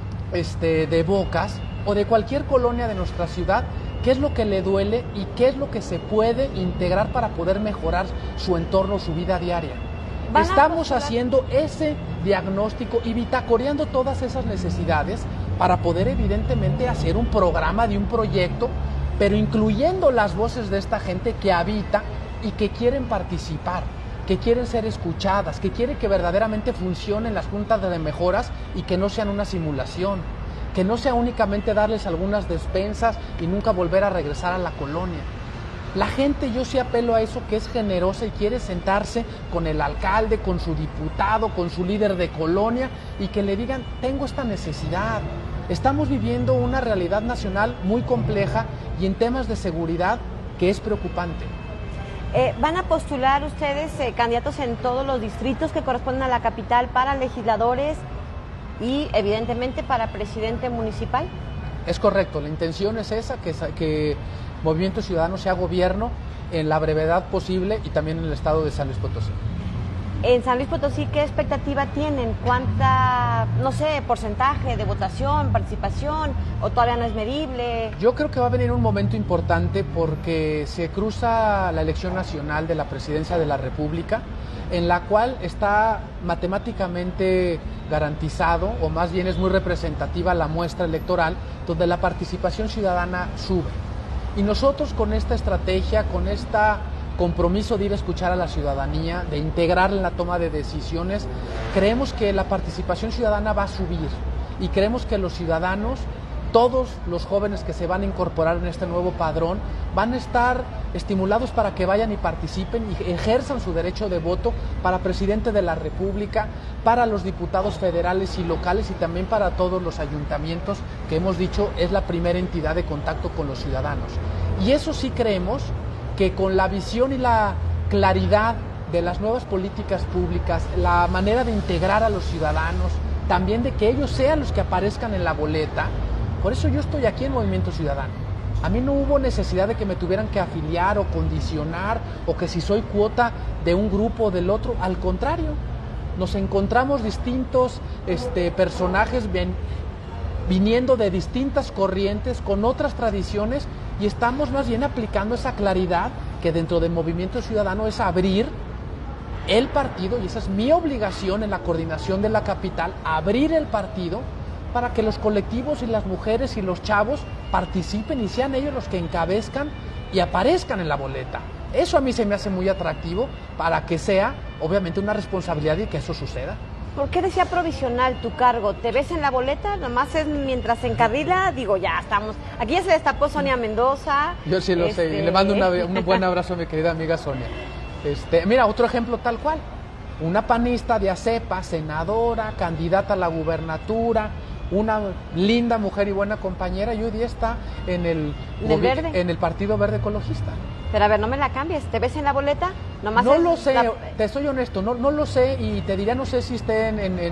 de Bocas o de cualquier colonia de nuestra ciudad, qué es lo que le duele y qué es lo que se puede integrar para poder mejorar su entorno, su vida diaria. Estamos haciendo ese diagnóstico y bitacoreando todas esas necesidades para poder evidentemente hacer un programa de un proyecto, pero incluyendo las voces de esta gente que habita y que quieren participar, que quieren ser escuchadas, que quieren que verdaderamente funcionen las juntas de mejoras y que no sean una simulación, que no sea únicamente darles algunas despensas y nunca volver a regresar a la colonia. La gente, yo sí apelo a eso, que es generosa y quiere sentarse con el alcalde, con su diputado, con su líder de colonia, y que le digan, tengo esta necesidad. Estamos viviendo una realidad nacional muy compleja y en temas de seguridad que es preocupante. ¿Van a postular ustedes candidatos en todos los distritos que corresponden a la capital para legisladores y evidentemente para presidente municipal? Es correcto, la intención es esa, que Movimiento Ciudadano sea gobierno en la brevedad posible y también en el estado de San Luis Potosí. En San Luis Potosí, ¿qué expectativa tienen? ¿Cuánta, no sé, porcentaje de votación, participación, o todavía no es medible? Yo creo que va a venir un momento importante porque se cruza la elección nacional de la presidencia de la República, en la cual está matemáticamente garantizado, o más bien es muy representativa la muestra electoral, donde la participación ciudadana sube. Y nosotros con esta estrategia, con este compromiso de ir a escuchar a la ciudadanía, de integrarla en la toma de decisiones, creemos que la participación ciudadana va a subir y creemos que los ciudadanos, todos los jóvenes que se van a incorporar en este nuevo padrón, van a estar estimulados para que vayan y participen y ejerzan su derecho de voto para presidente de la República, para los diputados federales y locales y también para todos los ayuntamientos, que hemos dicho es la primera entidad de contacto con los ciudadanos. Y eso sí creemos que con la visión y la claridad de las nuevas políticas públicas, la manera de integrar a los ciudadanos, también de que ellos sean los que aparezcan en la boleta. Por eso yo estoy aquí en Movimiento Ciudadano. A mí no hubo necesidad de que me tuvieran que afiliar o condicionar, o que si soy cuota de un grupo o del otro. Al contrario, nos encontramos distintos personajes viniendo de distintas corrientes, con otras tradiciones, y estamos más bien aplicando esa claridad que dentro del Movimiento Ciudadano es abrir el partido, y esa es mi obligación en la coordinación de la capital, abrir el partido para que los colectivos y las mujeres y los chavos participen y sean ellos los que encabezcan y aparezcan en la boleta. Eso a mí se me hace muy atractivo para que sea, obviamente, una responsabilidad y que eso suceda. ¿Por qué decía provisional tu cargo? ¿Te ves en la boleta? Nomás es mientras se encarrila, digo, ya estamos. Aquí ya se destapó Sonia Mendoza. Yo sí lo sé, y le mando un buen abrazo a mi querida amiga Sonia. Mira, otro ejemplo tal cual. Una panista de ACEPA, senadora, candidata a la gubernatura, una linda mujer y buena compañera, y hoy día está en el Partido Verde Ecologista. Pero a ver, no me la cambies, ¿te ves en la boleta? Nomás no lo sé, te soy honesto, no lo sé, y te diría, no sé si esté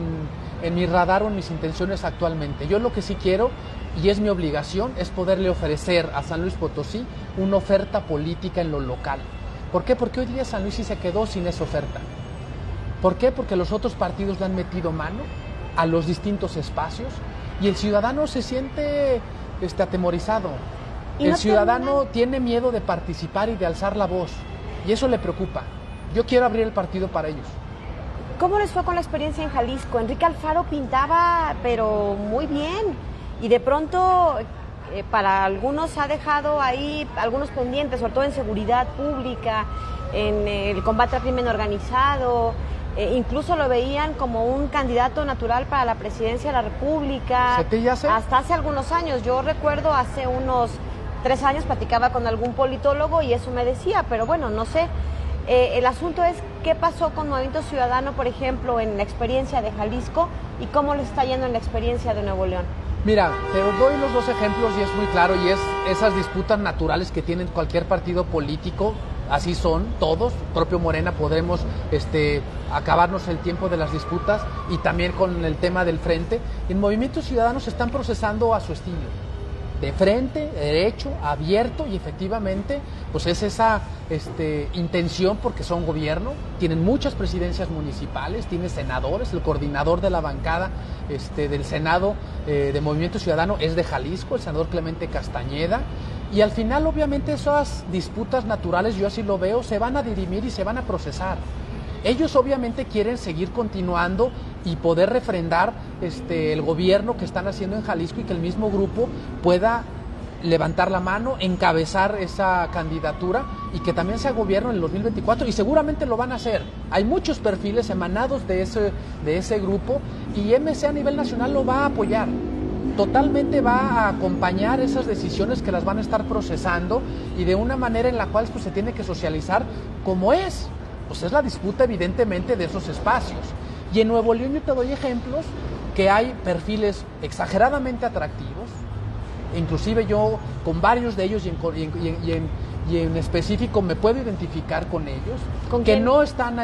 en mi radar o en mis intenciones actualmente. Yo lo que sí quiero, y es mi obligación, es poderle ofrecer a San Luis Potosí una oferta política en lo local. ¿Por qué? Porque hoy día San Luis sí se quedó sin esa oferta. ¿Por qué? Porque los otros partidos le han metido mano a los distintos espacios y el ciudadano se siente atemorizado. El ciudadano tiene miedo de participar y de alzar la voz, y eso le preocupa. Yo quiero abrir el partido para ellos. ¿Cómo les fue con la experiencia en Jalisco? Enrique Alfaro pintaba, pero muy bien, y de pronto para algunos ha dejado ahí algunos pendientes, sobre todo en seguridad pública, en el combate al crimen organizado. Incluso lo veían como un candidato natural para la presidencia de la República. Hasta hace algunos años. Yo recuerdo hace unos 3 años platicaba con algún politólogo y eso me decía, pero bueno, no sé. El asunto es qué pasó con Movimiento Ciudadano, por ejemplo, en la experiencia de Jalisco, y cómo le está yendo en la experiencia de Nuevo León. Mira, te doy los dos ejemplos y es muy claro, y es esas disputas naturales que tiene cualquier partido político. Así son todos, propio Morena podremos acabarnos el tiempo de las disputas, y también con el tema del frente. En Movimiento Ciudadano se están procesando a su estilo, de frente, derecho, abierto, y efectivamente pues es esa intención, porque son gobierno, tienen muchas presidencias municipales, tiene senadores, el coordinador de la bancada del Senado de Movimiento Ciudadano es de Jalisco, el senador Clemente Castañeda. Y al final, obviamente, esas disputas naturales, yo así lo veo, se van a dirimir y se van a procesar. Ellos obviamente quieren seguir continuando y poder refrendar el gobierno que están haciendo en Jalisco, y que el mismo grupo pueda levantar la mano, encabezar esa candidatura, y que también sea gobierno en el 2024, y seguramente lo van a hacer. Hay muchos perfiles emanados de ese grupo, y MC a nivel nacional lo va a apoyar. Totalmente va a acompañar esas decisiones que las van a estar procesando, y de una manera en la cual pues se tiene que socializar como es. Pues es la disputa evidentemente de esos espacios. Y en Nuevo León yo te doy ejemplos que hay perfiles exageradamente atractivos, inclusive yo con varios de ellos y en específico me puedo identificar con ellos, que no están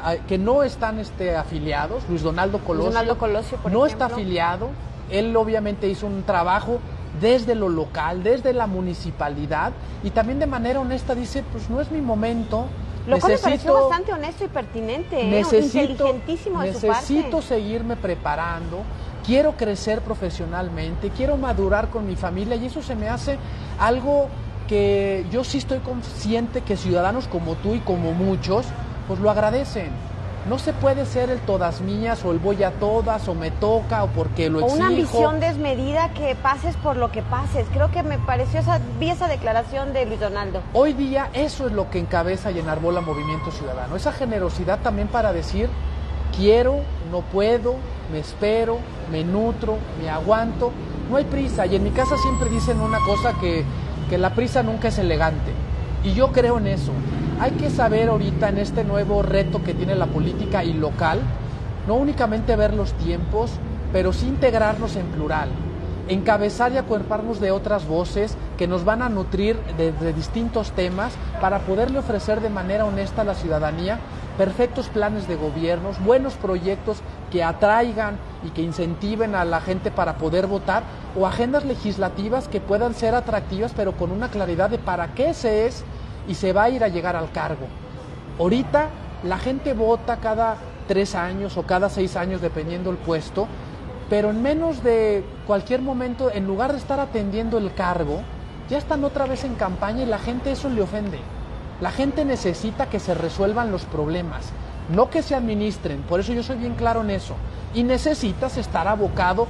afiliados. Luis Donaldo Colosio, por no ejemplo, está afiliado. Él obviamente hizo un trabajo desde lo local, desde la municipalidad, y también de manera honesta dice, pues no es mi momento Lo cual me pareció bastante honesto y pertinente, inteligentísimo de su parte. Necesito seguirme preparando, quiero crecer profesionalmente, quiero madurar con mi familia y eso se me hace algo que yo sí estoy consciente que ciudadanos como tú y como muchos, pues lo agradecen. No se puede ser el todas mías o el voy a todas o me toca o porque lo exijo. O una ambición desmedida que pases por lo que pases. Creo que me pareció, vi esa declaración de Luis Donaldo. Hoy día eso es lo que encabeza y enarbola Movimiento Ciudadano. Esa generosidad también para decir, quiero, no puedo, me espero, me nutro, me aguanto. No hay prisa. Y en mi casa siempre dicen una cosa que la prisa nunca es elegante. Y yo creo en eso. Hay que saber ahorita en este nuevo reto que tiene la política y local, no únicamente ver los tiempos, pero sí integrarnos en plural, encabezar y acuerparnos de otras voces que nos van a nutrir de distintos temas para poderle ofrecer de manera honesta a la ciudadanía perfectos planes de gobiernos, buenos proyectos que atraigan y que incentiven a la gente para poder votar o agendas legislativas que puedan ser atractivas pero con una claridad de para qué se es y se va a ir a llegar al cargo. Ahorita la gente vota cada 3 años o cada 6 años dependiendo el puesto, pero en menos de cualquier momento, en lugar de estar atendiendo el cargo, ya están otra vez en campaña y la gente eso le ofende. La gente necesita que se resuelvan los problemas, no que se administren, por eso yo soy bien claro en eso. Y necesitas estar abocado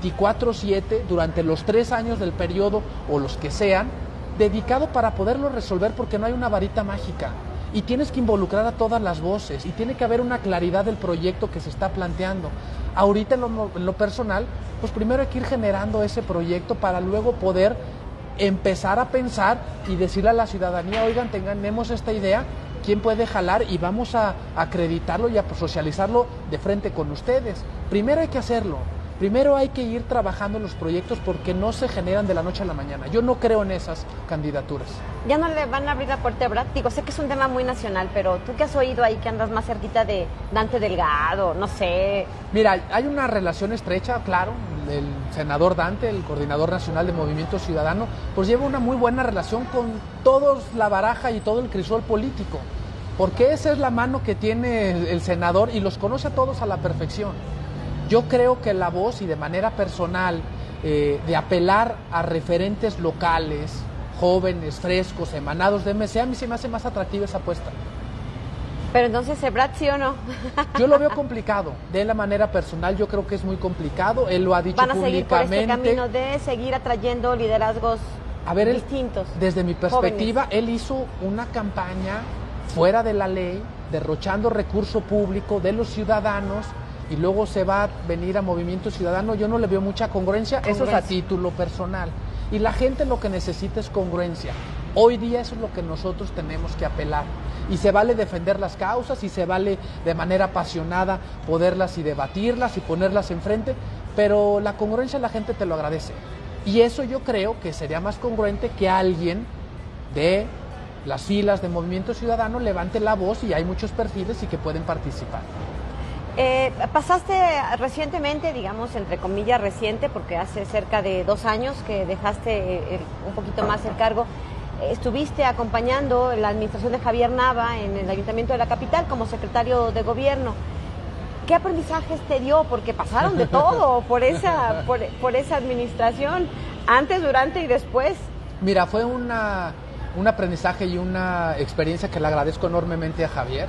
24/7 durante los 3 años del periodo o los que sean, dedicado para poderlo resolver porque no hay una varita mágica y tienes que involucrar a todas las voces y tiene que haber una claridad del proyecto que se está planteando. Ahorita en lo personal, pues primero hay que ir generando ese proyecto para luego poder empezar a pensar y decirle a la ciudadanía, oigan, tenemos esta idea, ¿quién puede jalar? Y vamos a acreditarlo y a socializarlo de frente con ustedes. Primero hay que hacerlo. Primero hay que ir trabajando los proyectos porque no se generan de la noche a la mañana. Yo no creo en esas candidaturas. ¿Ya no le van a abrir la puerta a Ebrard? Digo, sé que es un tema muy nacional, pero tú que has oído ahí que andas más cerquita de Dante Delgado, no sé. Mira, hay una relación estrecha, claro. El senador Dante, el coordinador nacional de Movimiento Ciudadano, pues lleva una muy buena relación con todos la baraja y todo el crisol político. Porque esa es la mano que tiene el senador y los conoce a todos a la perfección. Yo creo que la voz y de manera personal de apelar a referentes locales, jóvenes, frescos, emanados de MC, a mí se me hace más atractiva esa apuesta. Pero entonces, ¿Ebrard sí o no? Yo lo veo complicado. De la manera personal yo creo que es muy complicado. Él lo ha dicho públicamente. ¿Van a seguir por este camino de seguir atrayendo liderazgos distintos? Desde mi perspectiva, jóvenes. Él hizo una campaña fuera de la ley, derrochando recurso público de los ciudadanos, y luego se va a venir a Movimiento Ciudadano. Yo no le veo mucha congruencia, eso es a título personal. Y la gente lo que necesita es congruencia. Hoy día eso es lo que nosotros tenemos que apelar. Y se vale defender las causas y se vale de manera apasionada poderlas y debatirlas y ponerlas enfrente, pero la congruencia la gente te lo agradece. Y eso yo creo que sería más congruente que alguien de las filas de Movimiento Ciudadano levante la voz, y hay muchos perfiles y que pueden participar. Pasaste recientemente, digamos, entre comillas reciente, porque hace cerca de 2 años que dejaste un poquito más el cargo, estuviste acompañando la administración de Javier Nava en el Ayuntamiento de la capital como secretario de gobierno. ¿Qué aprendizajes te dio? Porque pasaron de todo por esa administración, antes, durante y después. Mira, fue un aprendizaje y una experiencia que le agradezco enormemente a Javier.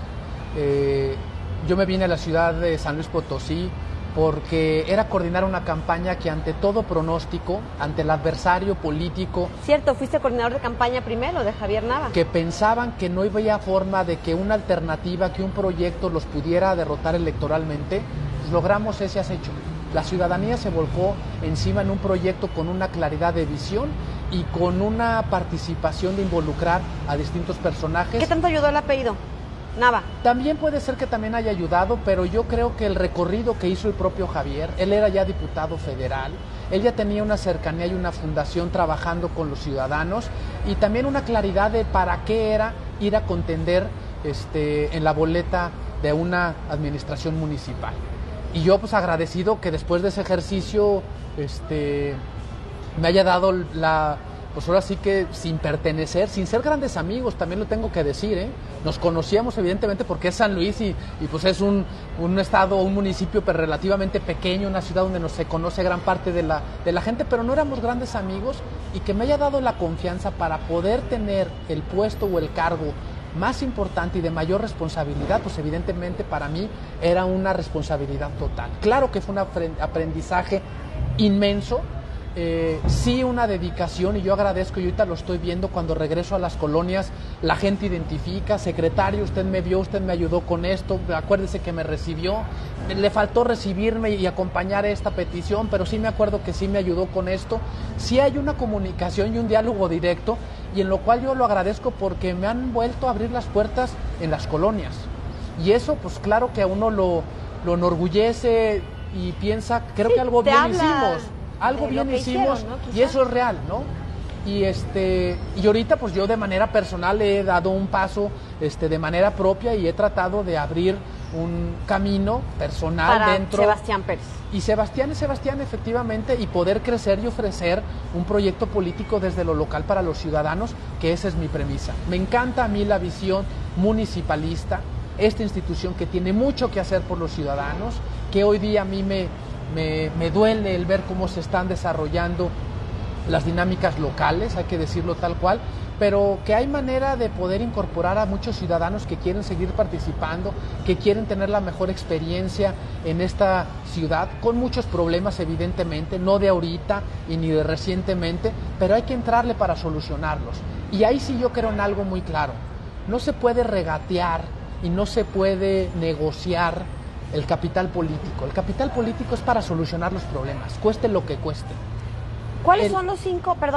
Yo me vine a la ciudad de San Luis Potosí porque era coordinar una campaña que ante todo pronóstico, ante el adversario político... Cierto, fuiste coordinador de campaña primero de Javier Nava. Que pensaban que no había forma de que una alternativa, que un proyecto los pudiera derrotar electoralmente, pues logramos ese acecho. La ciudadanía se volcó encima en un proyecto con una claridad de visión y con una participación de involucrar a distintos personajes. ¿Qué tanto ayudó el apellido Nava? También puede ser que también haya ayudado, pero yo creo que el recorrido que hizo el propio Javier, él era ya diputado federal, él ya tenía una cercanía y una fundación trabajando con los ciudadanos, y también una claridad de para qué era ir a contender en la boleta de una administración municipal. Y yo pues agradecido que después de ese ejercicio me haya dado pues ahora sí que sin pertenecer, sin ser grandes amigos, también lo tengo que decir, ¿eh? Nos conocíamos evidentemente porque es San Luis y pues es un estado, un municipio pero relativamente pequeño, una ciudad donde no se conoce gran parte de la gente, pero no éramos grandes amigos, y que me haya dado la confianza para poder tener el puesto o el cargo más importante y de mayor responsabilidad, pues evidentemente para mí era una responsabilidad total. Claro que fue un aprendizaje inmenso, sí una dedicación, y yo agradezco, y ahorita lo estoy viendo cuando regreso a las colonias, la gente identifica: secretario, usted me vio, usted me ayudó con esto, acuérdese que me recibió, le faltó recibirme y acompañar esta petición, pero sí me acuerdo que sí me ayudó con esto. Sí hay una comunicación y un diálogo directo, y en lo cual yo lo agradezco porque me han vuelto a abrir las puertas en las colonias, y eso pues claro que a uno lo enorgullece y piensa, creo que algo bien hicimos. Algo bien hicimos, hicieron, ¿no? Y eso es real, ¿no? Y ahorita pues yo de manera personal he dado un paso de manera propia y he tratado de abrir un camino personal para dentro. Sebastián Pérez. Y Sebastián efectivamente, y poder crecer y ofrecer un proyecto político desde lo local para los ciudadanos, que esa es mi premisa. Me encanta a mí la visión municipalista, esta institución que tiene mucho que hacer por los ciudadanos, que hoy día a mí me duele el ver cómo se están desarrollando las dinámicas locales, hay que decirlo tal cual, pero que hay manera de poder incorporar a muchos ciudadanos que quieren seguir participando, que quieren tener la mejor experiencia en esta ciudad, con muchos problemas evidentemente, no de ahorita y ni de recientemente, pero hay que entrarle para solucionarlos. Y ahí sí yo creo en algo muy claro: no se puede regatear y no se puede negociar el capital político. El capital político es para solucionar los problemas, cueste lo que cueste. ¿Cuáles son los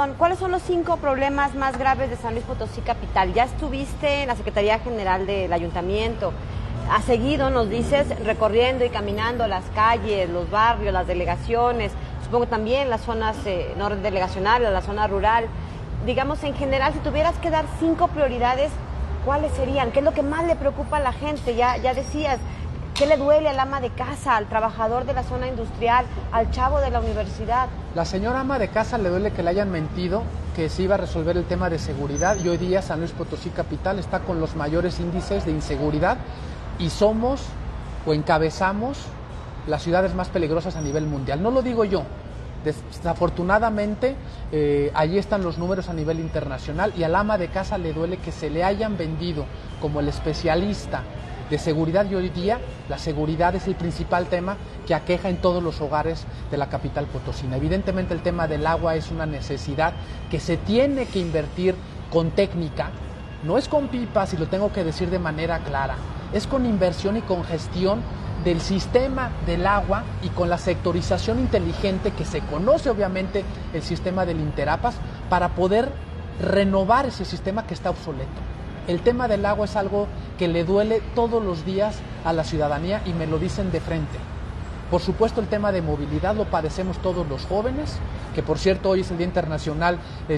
cinco problemas más graves de San Luis Potosí capital? Ya estuviste en la Secretaría General del Ayuntamiento, has seguido, nos dices, recorriendo y caminando las calles, los barrios, las delegaciones, supongo también las zonas no delegacionales, la zona rural. Digamos, en general, si tuvieras que dar 5 prioridades, ¿cuáles serían? ¿Qué es lo que más le preocupa a la gente? Ya decías, ¿qué le duele al ama de casa, al trabajador de la zona industrial, al chavo de la universidad? La señora ama de casa le duele que le hayan mentido que se iba a resolver el tema de seguridad, y hoy día San Luis Potosí capital está con los mayores índices de inseguridad y somos o encabezamos las ciudades más peligrosas a nivel mundial. No lo digo yo, desafortunadamente allí están los números a nivel internacional, y al ama de casa le duele que se le hayan vendido como el especialista de seguridad, y hoy día la seguridad es el principal tema que aqueja en todos los hogares de la capital potosina. Evidentemente el tema del agua es una necesidad que se tiene que invertir con técnica, no es con pipas, y lo tengo que decir de manera clara, es con inversión y con gestión del sistema del agua y con la sectorización inteligente que se conoce obviamente el sistema del Interapas, para poder renovar ese sistema que está obsoleto. El tema del agua es algo que le duele todos los días a la ciudadanía y me lo dicen de frente. Por supuesto, el tema de movilidad lo padecemos todos los jóvenes, que por cierto hoy es el Día Internacional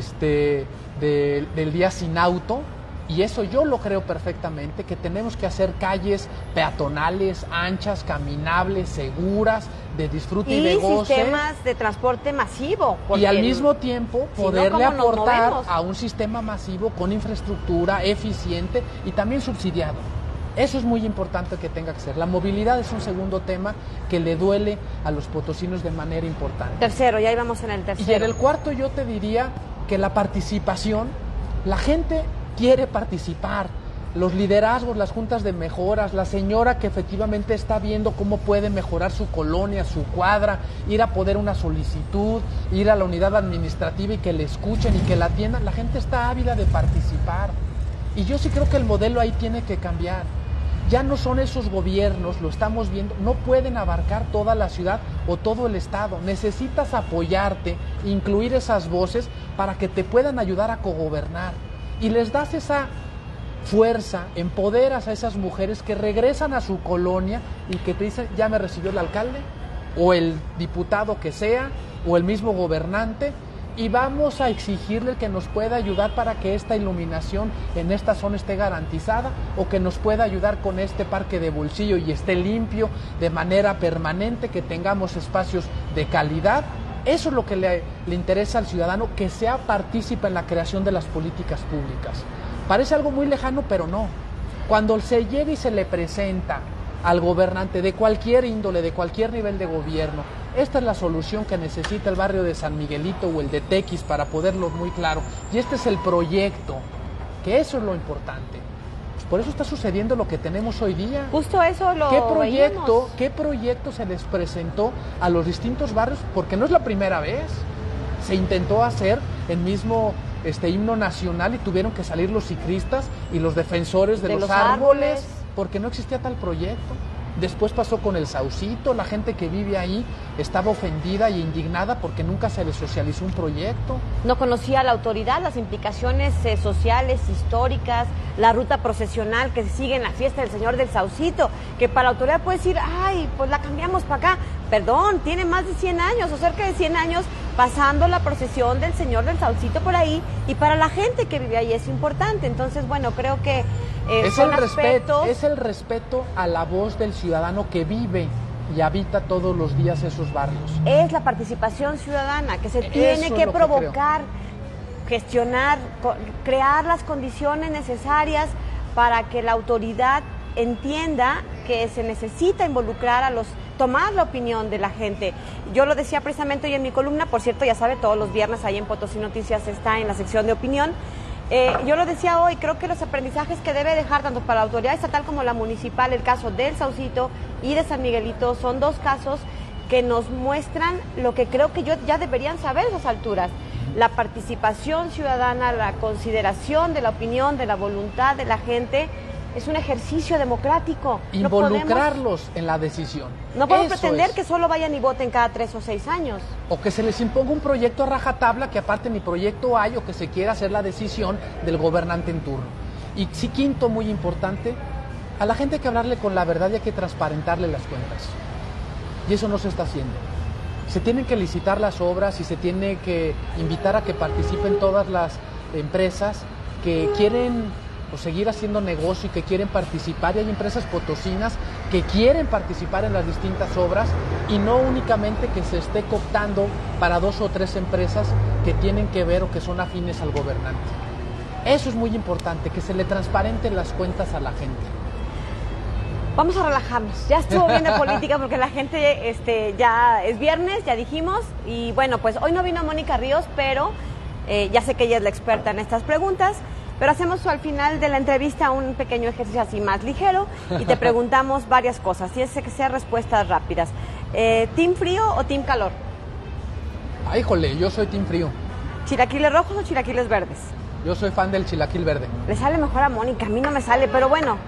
del Día Sin Auto, y eso yo lo creo perfectamente, que tenemos que hacer calles peatonales, anchas, caminables, seguras, de disfrute y de goce. Y sistemas de transporte masivo. Y al mismo tiempo poderle aportar a un sistema masivo con infraestructura eficiente y también subsidiado. Eso es muy importante que tenga que ser. La movilidad es un segundo tema que le duele a los potosinos de manera importante. Tercero, ya íbamos en el tercero. Y en el cuarto yo te diría que la participación, la gente quiere participar, los liderazgos, las juntas de mejoras, la señora que efectivamente está viendo cómo puede mejorar su colonia, su cuadra, ir a poder una solicitud, ir a la unidad administrativa y que le escuchen y que la atiendan. La gente está ávida de participar, y yo sí creo que el modelo ahí tiene que cambiar. Ya no son esos gobiernos, lo estamos viendo, no pueden abarcar toda la ciudad o todo el estado. Necesitas apoyarte, incluir esas voces para que te puedan ayudar a cogobernar. Y les das esa fuerza, empoderas a esas mujeres que regresan a su colonia y que te dicen, ya me recibió el alcalde, o el diputado que sea, o el mismo gobernante, y vamos a exigirle que nos pueda ayudar para que esta iluminación en esta zona esté garantizada, o que nos pueda ayudar con este parque de bolsillo y esté limpio de manera permanente, que tengamos espacios de calidad Eso es lo que le interesa al ciudadano, que sea partícipe en la creación de las políticas públicas. Parece algo muy lejano, pero no. Cuando se llega y se le presenta al gobernante de cualquier índole, de cualquier nivel de gobierno, esta es la solución que necesita el barrio de San Miguelito o el de Tequis, para poderlo muy claro, y este es el proyecto, que eso es lo importante. Por eso está sucediendo lo que tenemos hoy día. Justo eso lo veíamos. ¿Qué proyecto se les presentó a los distintos barrios? Porque no es la primera vez. Se intentó hacer el mismo himno nacional y tuvieron que salir los ciclistas y los defensores de los árboles, porque no existía tal proyecto. Después pasó con el Saucito, la gente que vive ahí estaba ofendida e indignada porque nunca se les socializó un proyecto. No conocía la autoridad las implicaciones sociales, históricas, la ruta procesional que se sigue en la fiesta del Señor del Saucito, que para la autoridad puede decir, ay, pues la cambiamos para acá. Perdón, tiene más de 100 años o cerca de 100 años pasando la procesión del Señor del Saucito por ahí, y para la gente que vive ahí es importante. Entonces, bueno, creo que es el respeto a la voz del ciudadano que vive y habita todos los días esos barrios. Es la participación ciudadana que se tiene que provocar, gestionar, crear las condiciones necesarias para que la autoridad entienda que se necesita involucrar a tomar la opinión de la gente. Yo lo decía precisamente hoy en mi columna, por cierto, ya sabe, todos los viernes ahí en Potosí Noticias está en la sección de opinión. Yo lo decía hoy, creo que los aprendizajes que debe dejar tanto para la autoridad estatal como la municipal, el caso del Saucito y de San Miguelito, son dos casos que nos muestran lo que creo que ya deberían saber a esas alturas. La participación ciudadana, la consideración de la opinión, de la voluntad de la gente, es un ejercicio democrático. Involucrarlos en la decisión. No podemos pretender que solo vayan y voten cada 3 o 6 años. O que se les imponga un proyecto a rajatabla, que aparte ni proyecto hay, o que se quiera hacer la decisión del gobernante en turno. Y sí, quinto, muy importante, a la gente hay que hablarle con la verdad y hay que transparentarle las cuentas. Y eso no se está haciendo. Se tienen que licitar las obras y se tiene que invitar a que participen todas las empresas que quieren seguir haciendo negocio y que quieren participar, y hay empresas potosinas que quieren participar en las distintas obras, y no únicamente que se esté cooptando para 2 o 3 empresas que tienen que ver o que son afines al gobernante. Eso es muy importante, que se le transparenten las cuentas a la gente. Vamos a relajarnos, ya estuvo bien de política porque la gente ya es viernes, ya dijimos, y bueno, pues hoy no vino Mónica Ríos, pero ya sé que ella es la experta en estas preguntas. Pero hacemos al final de la entrevista un pequeño ejercicio así más ligero y te preguntamos varias cosas. Tienes que ser respuestas rápidas. ¿Team frío o team calor? Ay, jole, yo soy team frío. ¿Chilaquiles rojos o chilaquiles verdes? Yo soy fan del chilaquil verde. Le sale mejor a Mónica, a mí no me sale, pero bueno.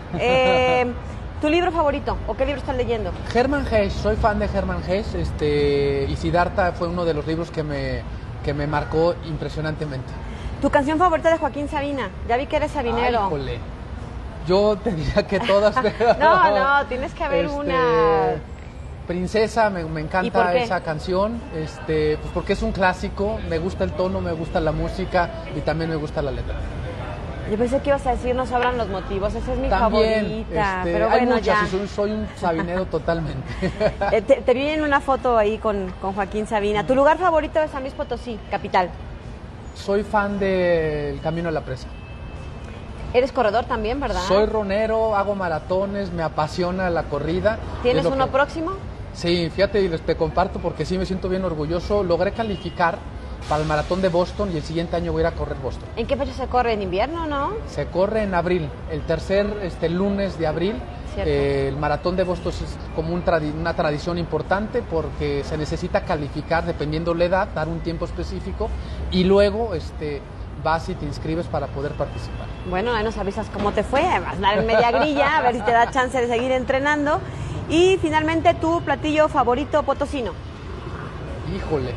¿Tu libro favorito o qué libro estás leyendo? Hermann Hesse, soy fan de Hermann Hesse. Y Siddhartha fue uno de los libros que me marcó impresionantemente. ¿Tu canción favorita de Joaquín Sabina? Ya vi que eres sabinero. Ay, jole. Yo te diría que todas. No, tienes que haber una. Princesa, me encanta esa canción, pues porque es un clásico, me gusta el tono, me gusta la música y también me gusta la letra. Yo pensé que ibas a decir No sobran los motivos, esa es mi favorita. Pero bueno, hay muchas, y soy un sabinero totalmente. Te vi en una foto ahí con Joaquín Sabina. ¿Tu lugar favorito de San Luis Potosí, capital? Soy fan del Camino a la Presa. Eres corredor también, ¿verdad? Soy ronero, hago maratones, me apasiona la corrida. ¿Tienes uno próximo? Sí, fíjate, y te comparto porque sí me siento bien orgulloso. Logré calificar para el maratón de Boston y el siguiente año voy a ir a correr Boston. ¿En qué fecha se corre? ¿En invierno, no? Se corre en abril, el tercer lunes de abril. El maratón de Boston es como una tradición importante porque se necesita calificar dependiendo la edad, dar un tiempo específico y luego vas y te inscribes para poder participar. Bueno, ahí nos avisas cómo te fue, vas a andar en media grilla, a ver si te da chance de seguir entrenando. Y finalmente, ¿tu platillo favorito potosino? Híjole,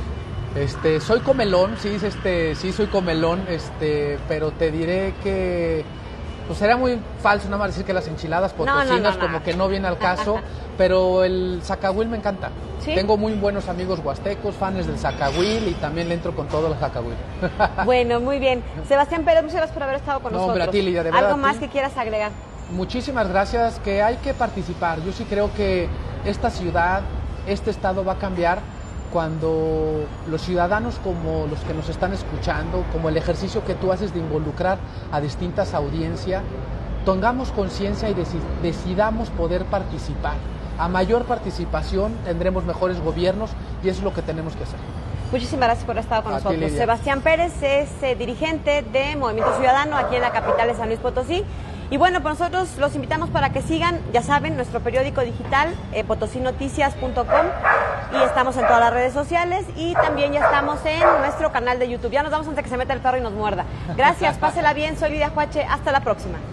soy comelón, sí soy comelón, pero te diré que pues sería muy falso nada más decir que las enchiladas potosinas como que no viene al caso, pero el zacahuil me encanta. ¿Sí? Tengo muy buenos amigos huastecos, fans del zacahuil y también le entro con todo el zacahuil. Bueno, muy bien. Sebastián Pérez, muchas gracias por haber estado con nosotros. Hombre, a ti, Lidia, de verdad. ¿Algo más que quieras agregar? Muchísimas gracias, que hay que participar. Yo sí creo que esta ciudad, este estado va a cambiar cuando los ciudadanos como los que nos están escuchando, como el ejercicio que tú haces de involucrar a distintas audiencias, tengamos conciencia y decidamos poder participar. A mayor participación tendremos mejores gobiernos y eso es lo que tenemos que hacer. Muchísimas gracias por haber estado con nosotros. Lidia. Sebastián Pérez es dirigente de Movimiento Ciudadano aquí en la capital de San Luis Potosí. Y bueno, pues nosotros los invitamos para que sigan, ya saben, nuestro periódico digital, potosinoticias.com, y estamos en todas las redes sociales y también ya estamos en nuestro canal de YouTube. Ya nos vamos antes de que se meta el perro y nos muerda. Gracias, pásela bien, soy Lidia Juache, hasta la próxima.